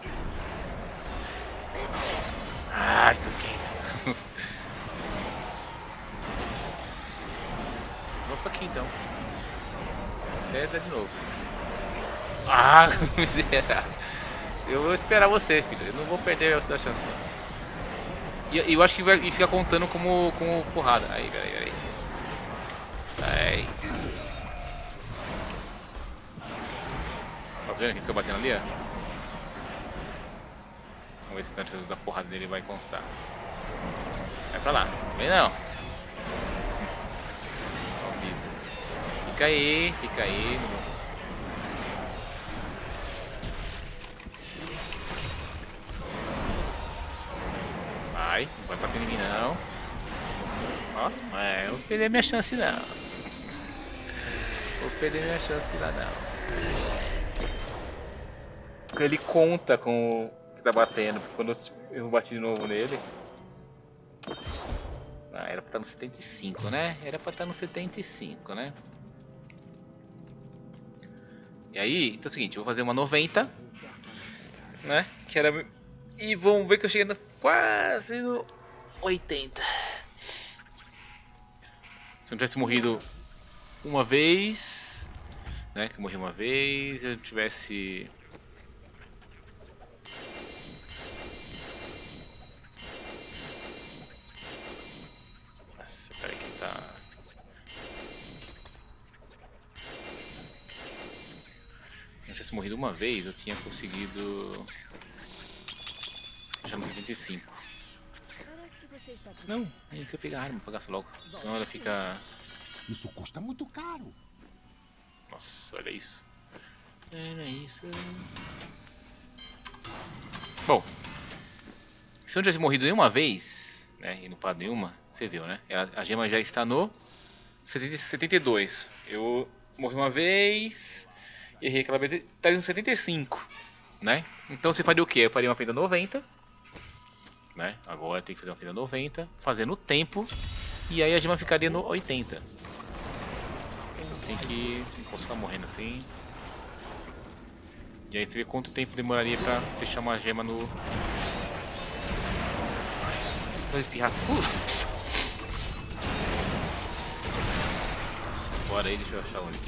Ah, isso aqui. Vou pra aqui então. Até dar de novo. Ah, miserável. Eu vou esperar você, filho. Eu não vou perder a sua chance não. E eu acho que vai ficar contando como, como porrada. Aí, peraí, peraí. Aí. Tá vendo que fica batendo ali, ó? Vamos ver se tanto da porrada dele vai constar. Vai pra lá. Vem não. Fica aí, fica aí. Vai, não vai pra em mim não. Ó, é, eu vou perder minha chance não. Vou perder minha chance lá não. Ele conta com o que tá batendo. Quando eu bati de novo nele. Ah, era pra estar no setenta e cinco, né? Era pra estar no setenta e cinco, né? E aí, então é o seguinte, eu vou fazer uma noventa, né? Que era... E vamos ver que eu cheguei no... quase no oitenta. Se eu não tivesse morrido uma vez, né? Que eu morri uma vez, eu tivesse... tivesse morrido uma vez, eu tinha conseguido... Já no setenta e cinco. Parece que você está Não, eu queria pegar a arma, pagasse logo. Senão ela fica... Isso custa muito caro. Nossa, olha isso. Olha isso. Bom, se eu não tivesse morrido nenhuma vez, né, e não parado nenhuma, você viu, né? A, a gema já está no setenta e dois. Eu morri uma vez, errei aquela vez, estaria no setenta e cinco, né? Então você faria o quê? Eu faria uma fenda noventa, né? Agora tem que fazer uma fenda noventa, fazendo o tempo, e aí a gema ficaria no oitenta. Tem que, não posso ficar morrendo assim. E aí você vê quanto tempo demoraria pra fechar uma gema no... Vou espirrar tudo. Bora aí, deixa eu achar onde.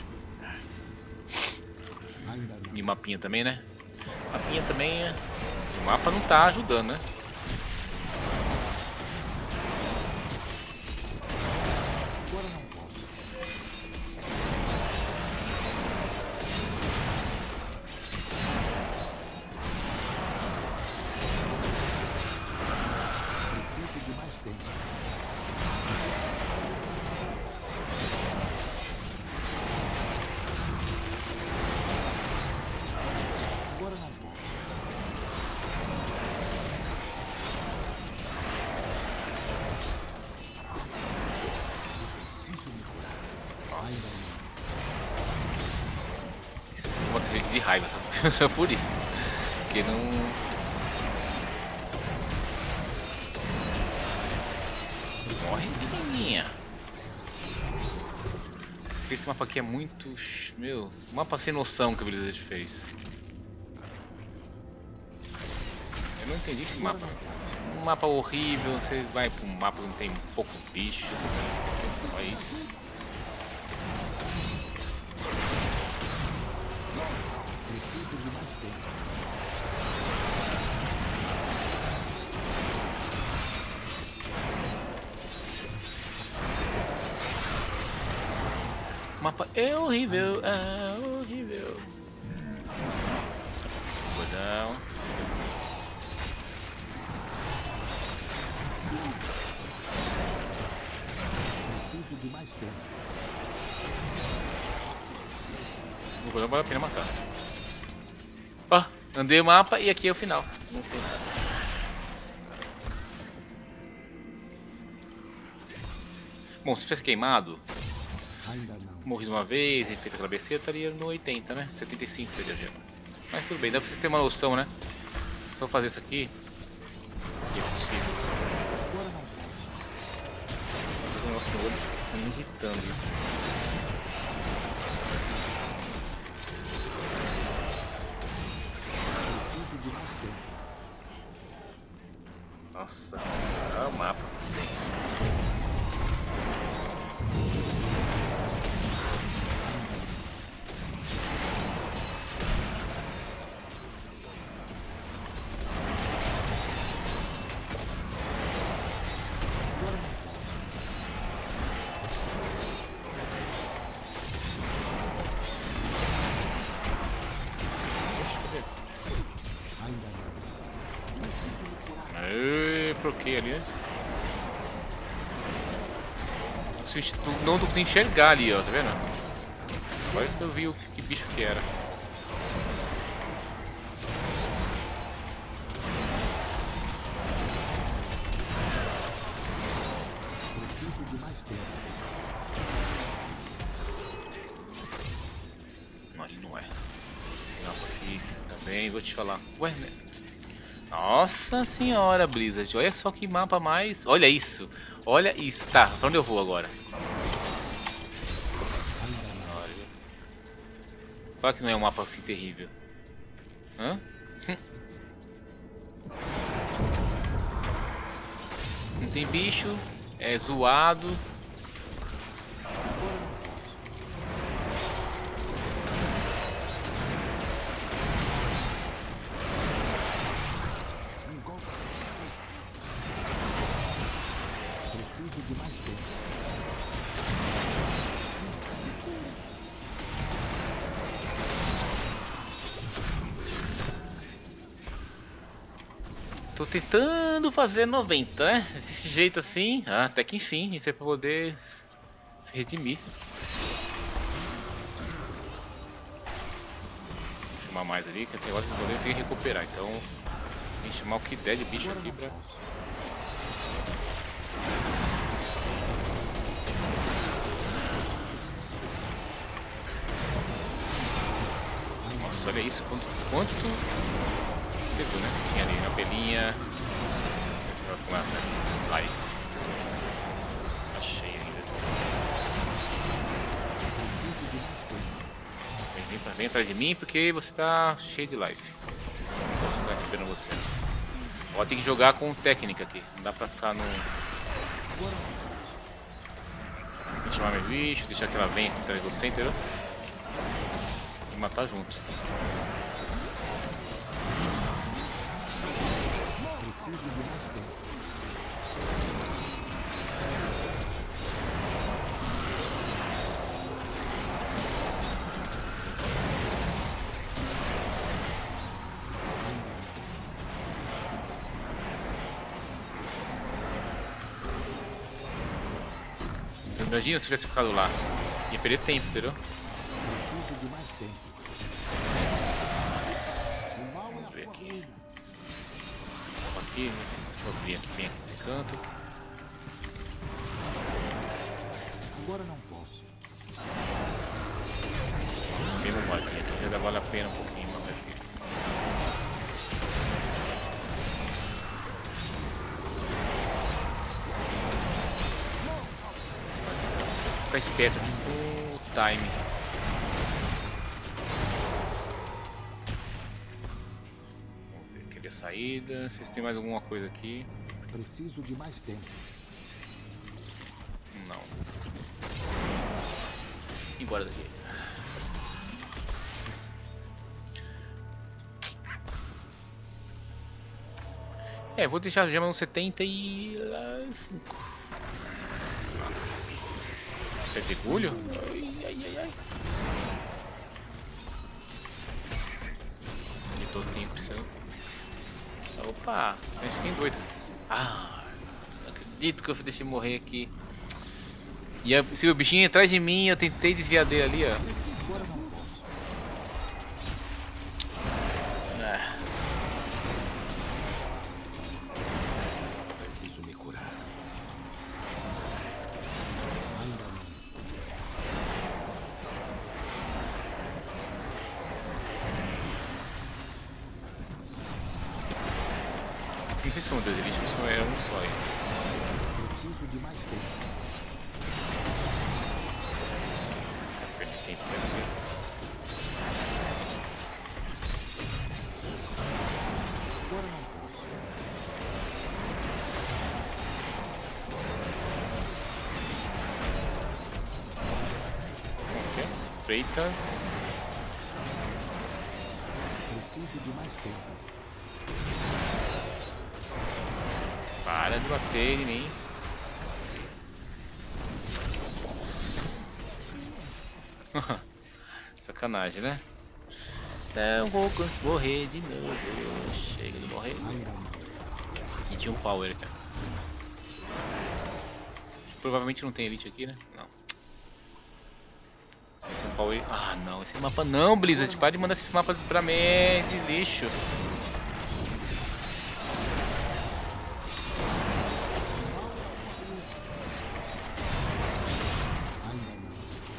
Ainda não. E mapinha também, né? Mapinha também é... O mapa não tá ajudando, né? Agora não posso. Preciso de mais tempo. Agora não posso. Preciso me curar. Nossa. Isso é uma gente de raiva, sabe? Só por isso. Porque não... Morre, menininha. Esse mapa aqui é muito... Meu, mapa sem noção que a Blizzard fez. Eu não entendi esse mapa. Um mapa horrível, você vai para um mapa que não tem pouco bicho. Olha isso. Preciso de mais tempo. O mapa é horrível, é horrível. Godão. Preciso de mais tempo. O Godão vale a pena matar. Ó, andei o mapa e aqui é o final. Não tem nada. Bom, se tivesse queimado, Ainda não. morrido uma vez e feito aquela besteira, estaria no oitenta, né? setenta e cinco seria a gema. Mas tudo bem, dá pra vocês terem uma noção, né? Vou fazer isso aqui. Se é possível. Agora não posso. Fazer um negócio no olho, tá me irritando isso. Preciso de mais tempo. Nossa, é o mapa. Ainda não. Preciso me curar. Aê, proquei ali, né? Não tô conseguindo enxergar ali, ó, tá vendo? Agora que eu vi o que bicho que era. Preciso de mais tempo. Não, ali não é. Esse mapa aqui também, vou te falar. Ué, né? Nossa senhora, Blizzard, olha só que mapa mais. Olha isso, olha isso. Tá, pra onde eu vou agora? Nossa senhora. Fala que não é um mapa assim terrível. Hã? Não tem bicho, é zoado. Um golpe. Preciso de mais tempo. tô tentando fazer noventa, né? Desse jeito assim, ah, até que enfim, isso é pra poder se redimir. Vou chamar mais ali, que tem horas que eu tenho que recuperar, então tem que chamar o que der de bicho aqui pra... Nossa, olha isso, quanto... quanto... Você viu, né? Tinha ali uma pelinha. Vai. Tá cheio ainda. Vem, vem, pra, vem atrás de mim porque você tá cheio de life. Posso ficar esperando você. Ó, tem que jogar com técnica aqui. Não dá pra ficar no... Tem que chamar meu bicho, deixar que ela venha aqui atrás de você, entendeu? E matar junto. Preciso de mais tempo. Imagina se tivesse ficado lá. Ia perder tempo, entendeu? Preciso de mais tempo. O mal Vamos é ver a aqui. fortuna. Aqui, nesse... Vou abrir aqui bem aqui nesse canto. Agora não posso. Bem bombadinha aqui, já vale a pena um pouquinho mais aqui. Ficar esperto aqui com o time. Vamos ver aqui a saída, ver se tem mais alguma coisa aqui. Preciso de mais tempo. Não. Embora daqui. É, vou deixar a gema no setenta e cinco. Nossa. Pedregulho? Ai, ai, ai, ai. E tô tempo precisando. Opa, a gente tem dois. Ah, não acredito que eu deixei morrer aqui. E a, se o bichinho atrás de mim, eu tentei desviar dele ali, ó. Agora não posso. Ah. Preciso me curar. Ainda não. Não sei se são dois elixir, ou é um só aí. Preciso de mais tempo. Perdi tempo pra ver. Agora não posso. Ok. Freitas. Preciso de mais tempo. Para de bater em mim. Sacanagem, né? Não vou morrer de novo. Chega de morrer. Ainda não. E tinha um power, cara. Provavelmente não tem elite aqui, né? Não. Esse é um power. Ah, não. Esse mapa não, Blizzard. Para de mandar esse mapa pra mim. É de lixo. Ainda não.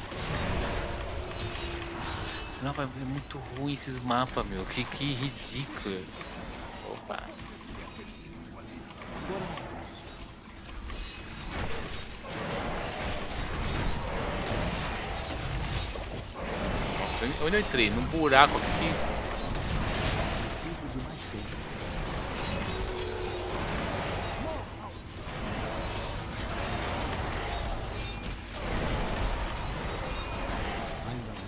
Esse mapa é muito ruim, esses mapas, meu. Que, que ridículo. Opa. Agora não posso. Nossa, onde eu entrei? Num buraco aqui. Preciso de mais tempo. Ainda não.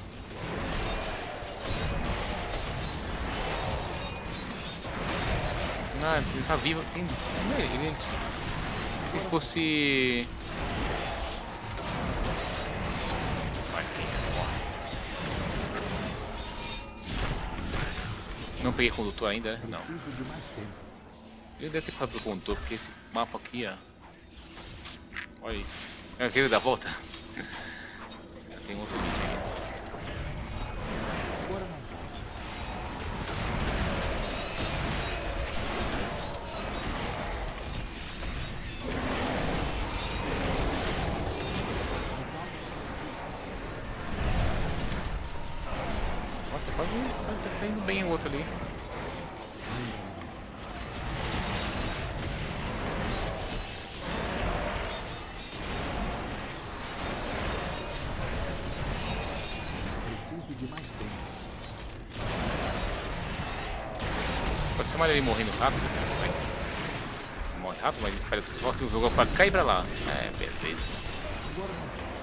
Ah, ele tá vivo. Tem... Não é ele. Se fosse... Vai, quem morre. Não peguei condutor ainda, né? Não. Preciso de mais tempo. Ele deve ter ficado pro contorno, porque esse mapa aqui, ó. Olha isso. É aquele da volta. Tem outro bicho aqui. Agora não posso. Mais alto. Nossa, tá quase. Tá, tá indo bem o outro ali. Preciso de mais tempo. Pode ser mais ele morrendo rápido. Vai. Morre rápido, mas espera tudo forte e o jogo pra cá e pra lá. É, beleza. Agora não posso.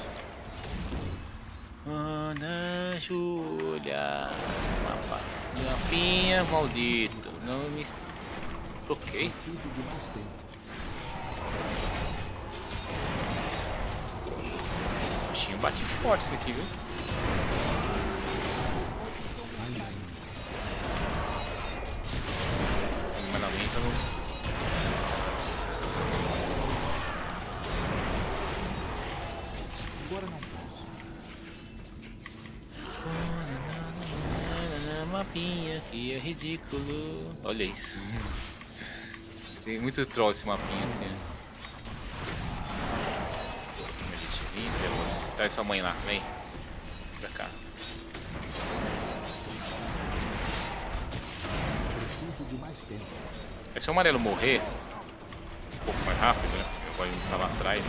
Ana Júlia. Mapa. Mapinha maldito. Não me. Troquei. Preciso de mais tempo. O bichinho bate forte isso aqui, viu? Ainda ainda. Mas não entra no. Agora não posso. Mapinha que é ridículo. Olha isso. Tem muito troll esse mapinha assim. Como a gente vive, eu vou escutar sua mãe lá, vem. Pra cá. Preciso de mais tempo. É, se o amarelo morrer um pouco mais rápido, né? Eu vou estar lá atrás.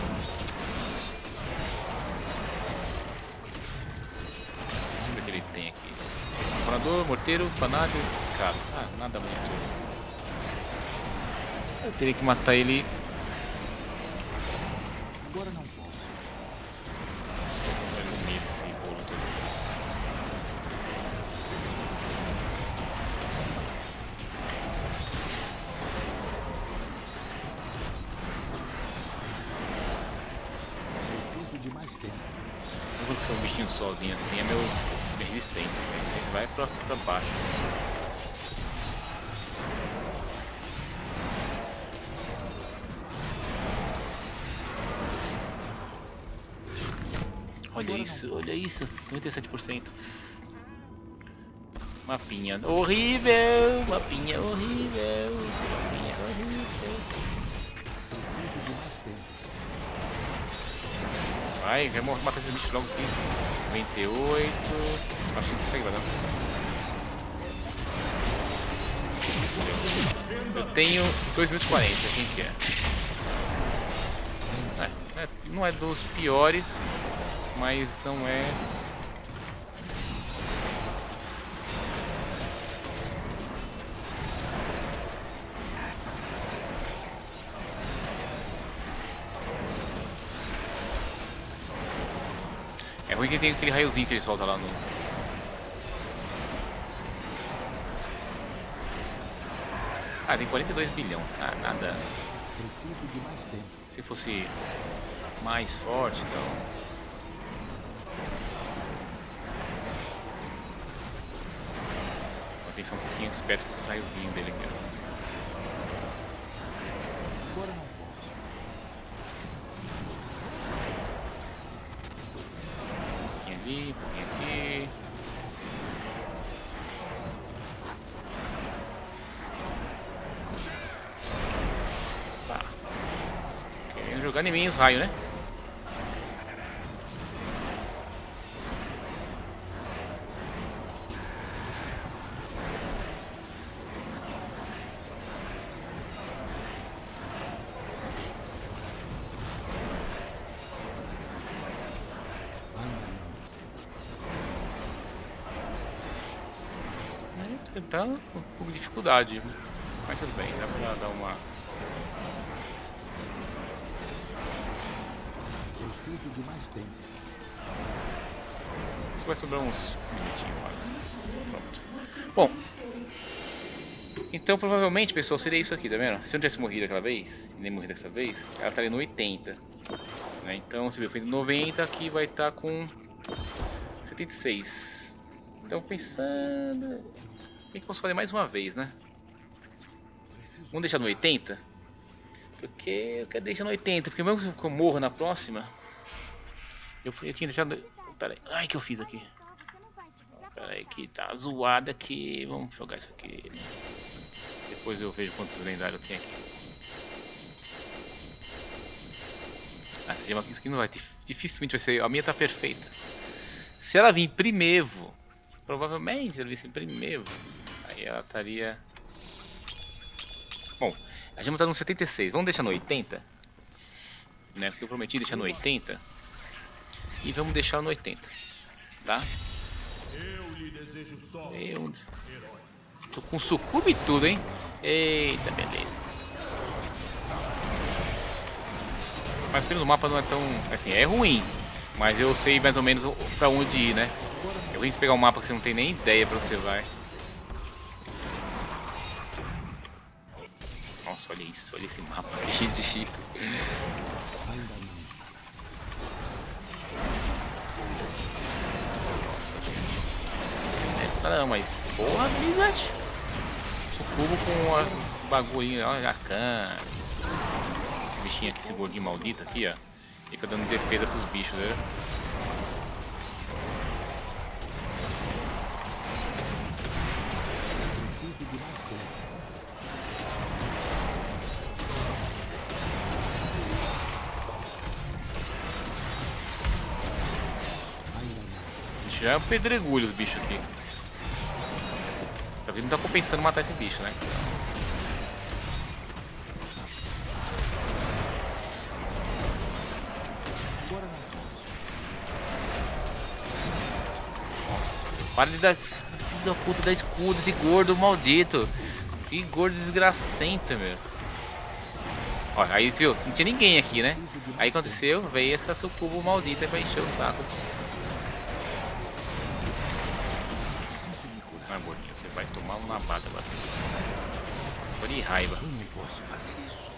Vamos ver o que ele tem aqui. Planador, morteiro, fanário, cara. Ah, nada muito. Eu teria que matar ele. Agora não posso. No meio desse bolo todo. Preciso de mais tempo. Eu vou ficar um bichinho sozinho assim, é meu minha resistência, né? Ele vai pra, pra baixo. Olha isso, olha isso, noventa e sete por cento. Mapinha horrível, mapinha horrível, mapinha horrível. Preciso de mais tempo. Vai, vai morrer, matar esses bichos logo aqui. noventa e oito. Acho que não consegue, vai não. Eu tenho dois mil e quarenta, quem que é? É, é? Não é dos piores, mas não é. É ruim que tem aquele raiozinho que ele solta lá no. Ah, tem quarenta e dois bilhões. Ah, nada. Preciso de mais tempo. Se fosse mais forte, então. Eu tenho que ficar um pouquinho esperto com o raiozinho dele aqui. Agora não posso. Um pouquinho ali, um pouquinho aqui. Tá. Querendo jogar em mim os raios, né? Tá um pouco de dificuldade, mas tudo bem, dá pra dar uma. Preciso de mais tempo. Isso vai sobrar uns minutinhos quase. Pronto. Bom, então provavelmente, pessoal, seria isso aqui, tá vendo? Se eu não tivesse morrido aquela vez, nem morrido dessa vez, ela estaria no oitenta. Né? Então, você viu, foi no noventa, aqui vai estar com setenta e seis. Então, pensando. Tem que posso fazer mais uma vez, né? Vamos deixar no oitenta? Porque eu quero deixar no oitenta, porque mesmo que eu morro na próxima, eu, eu tinha deixado. Pera aí, ai, que eu fiz aqui? Pera aí, que tá zoado aqui. Vamos jogar isso aqui. Depois eu vejo quantos lendários tem aqui. Ah, essa gema aqui, isso aqui não vai. Dificilmente vai ser. A minha tá perfeita. Se ela vir primeiro, provavelmente se ela visse primeiro, aí ela estaria. Bom, a gema tá no setenta e seis. Vamos deixar no oitenta? Né? Porque eu prometi deixar no oitenta. E vamos deixar no oitenta. Tá? Eu lhe desejo sorte. Eu... Tô com sucubo e tudo, hein? Eita, beleza. Mas pelo mapa não é tão... Assim, é ruim. Mas eu sei mais ou menos pra onde ir, né? É ruim pegar um mapa que você não tem nem ideia pra onde você vai. Nossa, olha isso. Olha esse mapa cheio de chifre. Nossa, gente. Não, mas porra, Blizzard. Sucubo com os bagulhinhos, olha, Arcan. Esse bichinho aqui, esse gordinho maldito aqui, ó. Fica dando defesa pros bichos, né? Preciso de mais tempo. Já é um pedregulho os bichos aqui. Só que não tá compensando matar esse bicho, né? Nossa, para de dar. Filho da puta da escudo, esse gordo maldito. Que gordo desgracento, meu. Ó, aí viu? Não tinha ninguém aqui, né? Aí aconteceu, veio essa sucubo maldita pra encher o saco. Ah, gordinho, você vai tomar uma baga agora. Tô de raiva. Eu não posso fazer isso.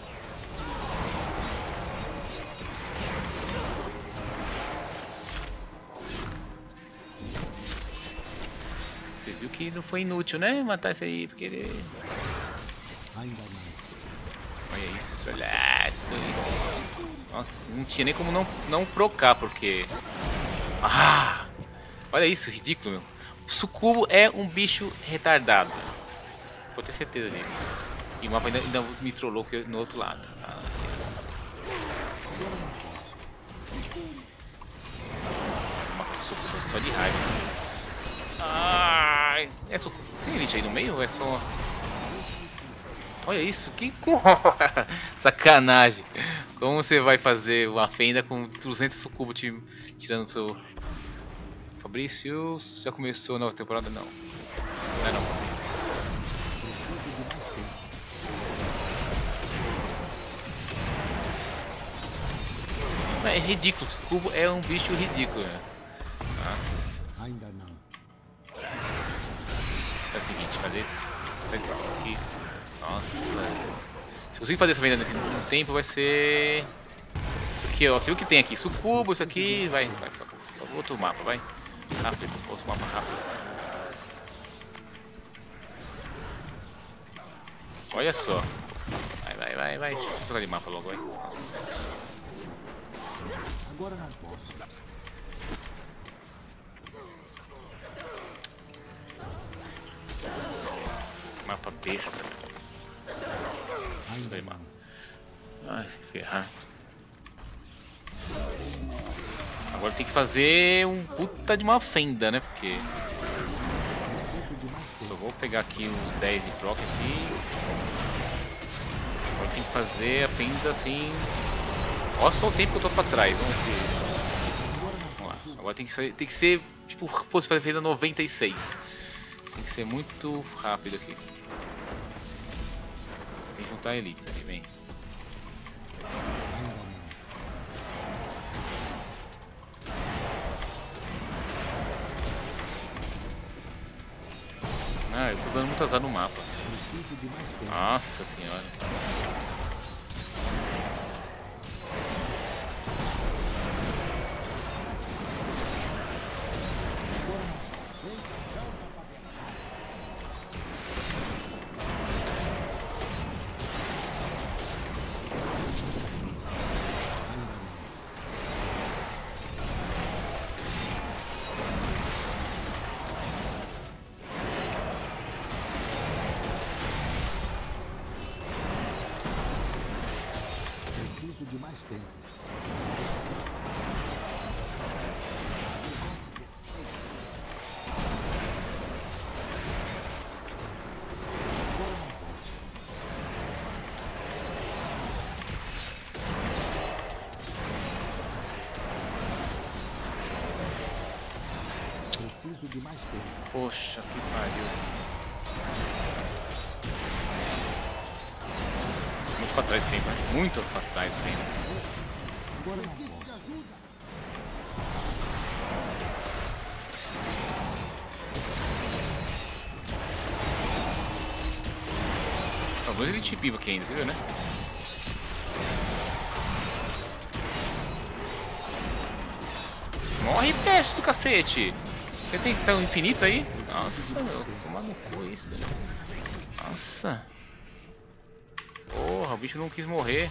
Você viu que não foi inútil, né? Matar esse aí, porque ele... Ainda não. Olha isso, olha isso, isso. Nossa, não tinha nem como não, não procar, porque... Ah! Olha isso, ridículo, meu. O sucubo é um bicho retardado. Vou ter certeza disso. E o mapa ainda, ainda me trollou no outro lado. Ah, o mapa sucubo só de raiva. Assim. Ah, é sucubo. Tem elite aí no meio ou é só... Olha isso, que sacanagem. Como você vai fazer uma fenda com duzentos sucubos te tirando seu... Fabrício, já começou a nova temporada? Não. Não é não, Fabrício. Não, é ridículo, sucubo é um bicho ridículo. Né? Nossa. Ainda não. É o seguinte, fazer isso. Fazer isso aqui. Nossa. Se conseguir fazer essa venda nesse tempo vai ser... Porque ó, você viu o que tem aqui? Sucubo, isso aqui, vai, vai, vai, outro mapa, vai. Rápido, outro mapa rápido. Olha só. Vai, vai, vai, vai. Deixa eu trocar de mapa logo, vai. Nossa. Agora não posso. Mapa besta. Ainda Vai, não. mapa. Ai, se ferrar. Agora tem que fazer um puta de uma fenda, né? Porque Preciso de mais tempo. eu vou pegar aqui uns dez de proc aqui. Agora tem que fazer a fenda assim. Olha só o tempo que eu tô pra trás. Vamos ver se... Vamos lá. Agora tem que ser, tem que ser tipo, fosse fazer fenda noventa e seis. Tem que ser muito rápido aqui. Tem que juntar elites aqui, vem. Ah, eu tô dando muito azar no mapa. Preciso de mais tempo. Nossa senhora. Preciso de mais tempo. Preciso de mais tempo. Poxa, que pariu. Muito pra trás do tempo, né? Muito pra trás do tempo. Agora não posso. Talvez ele te piva aqui ainda, você viu, né? Morre, peste do cacete! Você tem que estar um infinito aí? Nossa, meu, tomar no cu isso. Nossa. Porra, o bicho não quis morrer.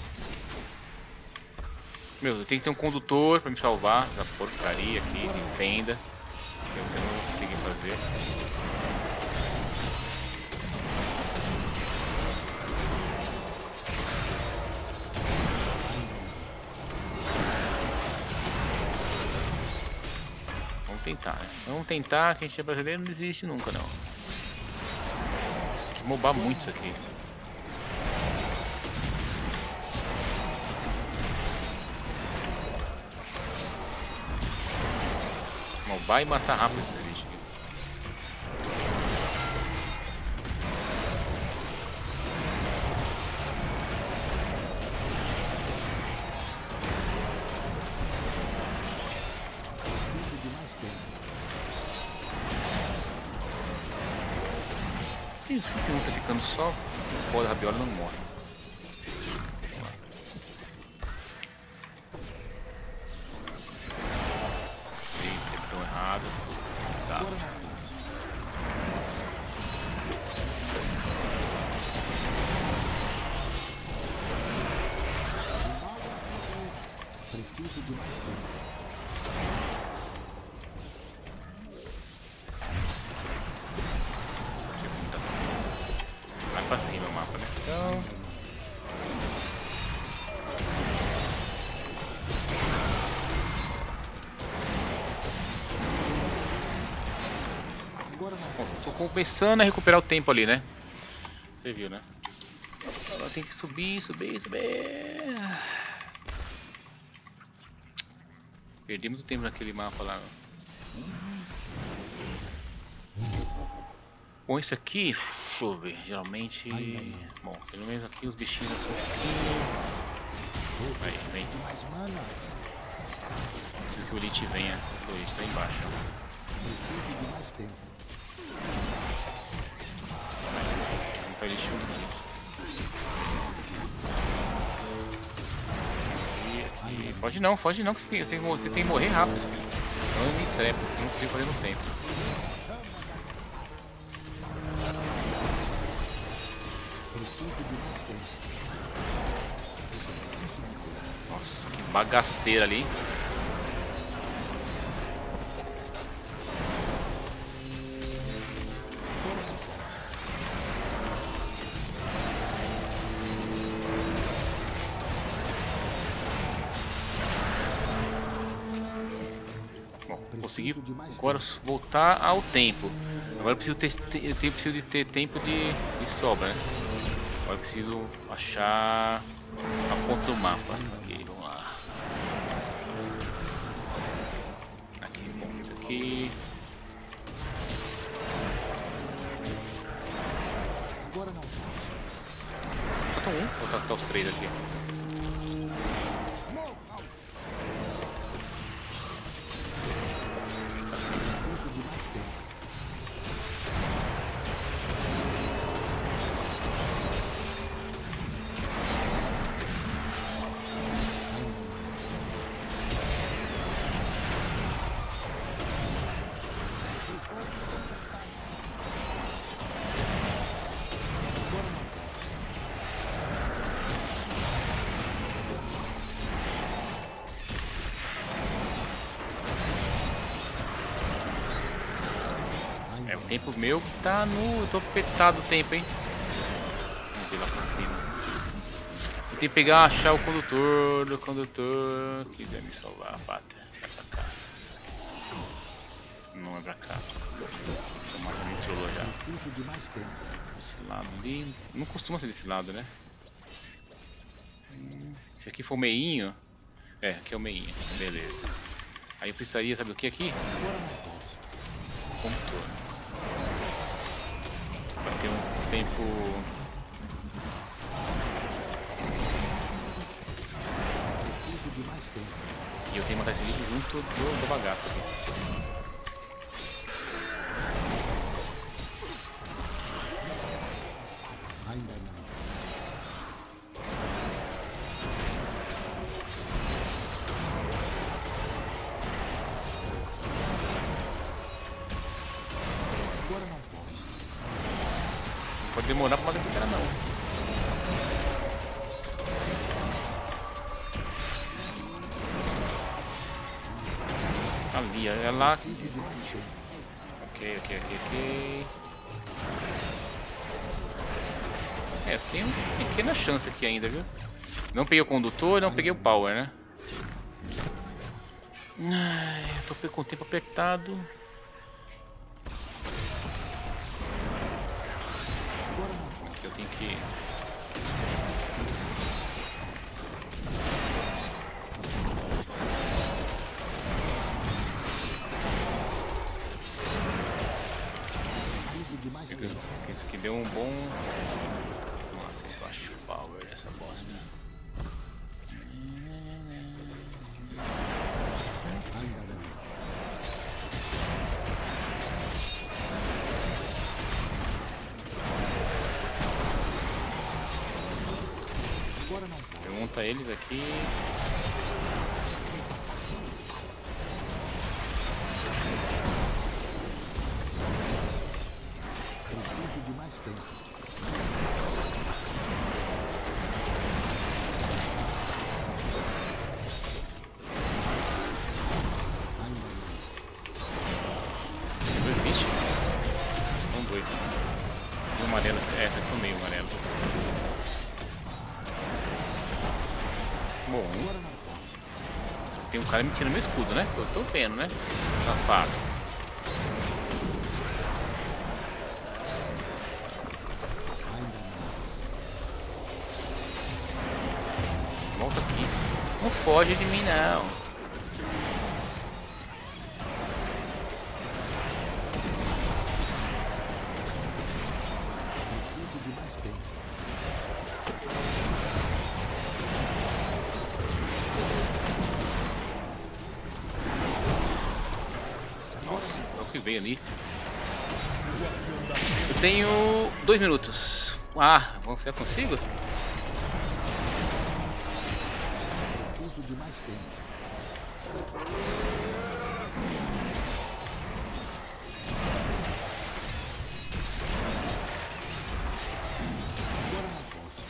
Meu, eu tenho que ter um condutor pra me salvar da porcaria aqui de fenda. Que você não vai conseguir fazer. Tentar, né? Vamos tentar, que a gente é brasileiro, não desiste nunca não. Tem que mobar muito isso aqui. Mobar e matar rápido esses bichos aqui. Tem sempre um tá ficando só o pó da rabiola não morre. Eita, eles estão errados. Tá. Preciso de mais tempo. Vai pra cima o mapa, né? Então... Bom, tô começando a recuperar o tempo ali, né? Você viu, né? Agora tem que subir, subir, subir. Perdi muito tempo naquele mapa lá. Bom, esse aqui, deixa eu ver, geralmente... Bom, pelo menos aqui os bichinhos são um pouquinho... Aí, vem. Preciso que o Elite venha. O Elite tá embaixo. Preciso de mais tempo. Vamos pra Elite junto aqui. E aqui... Pode não, pode não, que você tem, você tem, você tem que morrer rápido, filho. Senão eu me estrepo, você não fica fazendo tempo. Nossa, que bagaceira ali. Bom, consegui agora voltar ao tempo. Agora eu preciso ter, eu preciso de ter tempo de, de sobra, né? Agora eu preciso achar a ponta do mapa. Aqui, vamos lá. Aqui, bom, isso aqui. Falta um, vou botar os três aqui. É o tempo meu que tá no... Eu tô apertado o tempo, hein? Vamos ver lá pra cima. que pegar, achar o condutor do condutor. Quiser me salvar, pátria. É pra cá. Não é pra cá. Tomara me trollou já. Preciso de mais tempo. Esse lado ali. Não costuma ser desse lado, né? Se aqui for o meinho. É, aqui é o meinho. Beleza. Aí eu precisaria, sabe o que aqui? Condutor. Vai ter um tempo. Preciso de mais tempo. E eu tenho que matar esse vídeo junto do, do bagaço aqui. Ainda não. Agora não posso. Não pode demorar pra matar esse cara não. Ali, é lá. Preciso de mais tempo. Ok, ok, ok, ok. É, tem uma pequena chance aqui ainda, viu? Não peguei o condutor, não peguei o power, né? Ai, eu tô com o tempo apertado. Aqui eu tenho que... Preciso de mais tempo. Esse aqui deu um bom... Não sei se eu acho power essa bosta. Ainda não. Agora não posso. Pergunta a eles aqui. Preciso de mais tempo. Ainda não. Dois bichos? São dois. E o amarelo. É, tá com o meio amarelo. Bom, Agora não posso. tem um cara me tirando meu escudo, né? Eu tô vendo, né? Safado. Ainda não. Volta aqui. Não foge de mim, não. Preciso de mais tempo. Nossa, é o que veio ali. Eu tenho dois minutos. Ah, vamos ver se eu consigo? Preciso de mais tempo. Agora não posso.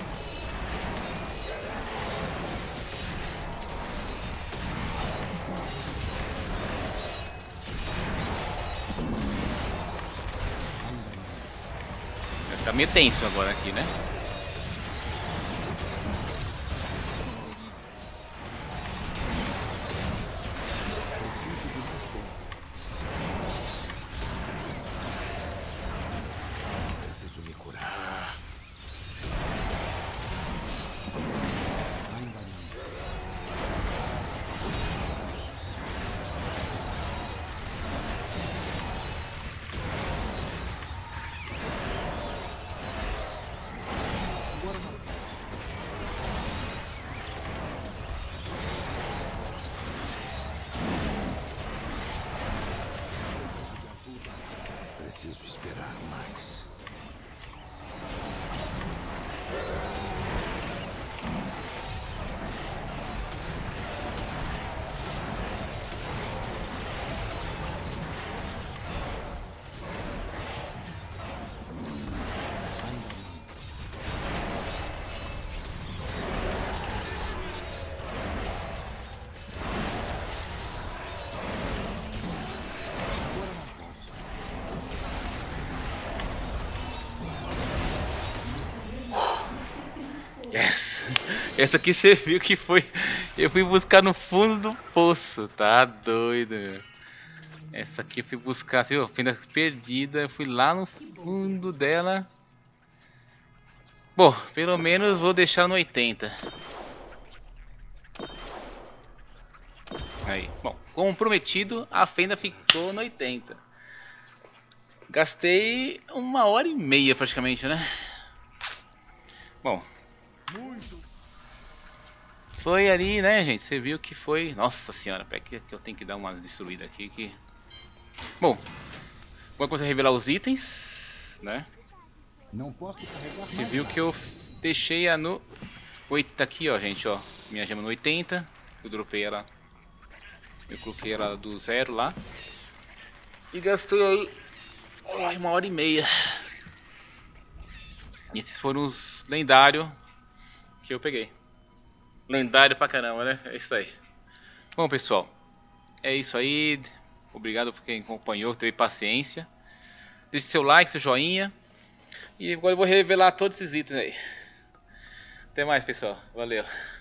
Tá meio tenso agora aqui, né? Preciso de mais tempo. Preciso me curar. Ainda não. Agora não posso. Preciso esperar mais. Ainda não. Agora não posso. Essa aqui você viu que foi... Eu fui buscar no fundo do poço. Tá doido, meu. Essa aqui eu fui buscar, viu? Fenda perdida. Eu fui lá no fundo dela. Bom, pelo menos vou deixar no oitenta. Aí, bom, como prometido, a fenda ficou no oitenta. Gastei uma hora e meia praticamente, né? Bom, foi ali, né, gente? Você viu que foi... Nossa senhora, peraí que eu tenho que dar umas destruídas aqui que... Bom, vou começar a revelar os itens, né? Não posso carregar Você mais viu nada. que eu deixei a no... oitenta aqui, ó, gente, ó. Minha gema no oitenta. Eu dropei ela... Eu coloquei ela do zero lá. E gastei aí... Ai, uma hora e meia. E esses foram os lendários que eu peguei. Lendário pra caramba, né? É isso aí. Bom, pessoal, é isso aí. Obrigado por quem acompanhou, teve paciência. Deixe seu like, seu joinha. E agora eu vou revelar todos esses itens aí. Até mais, pessoal. Valeu.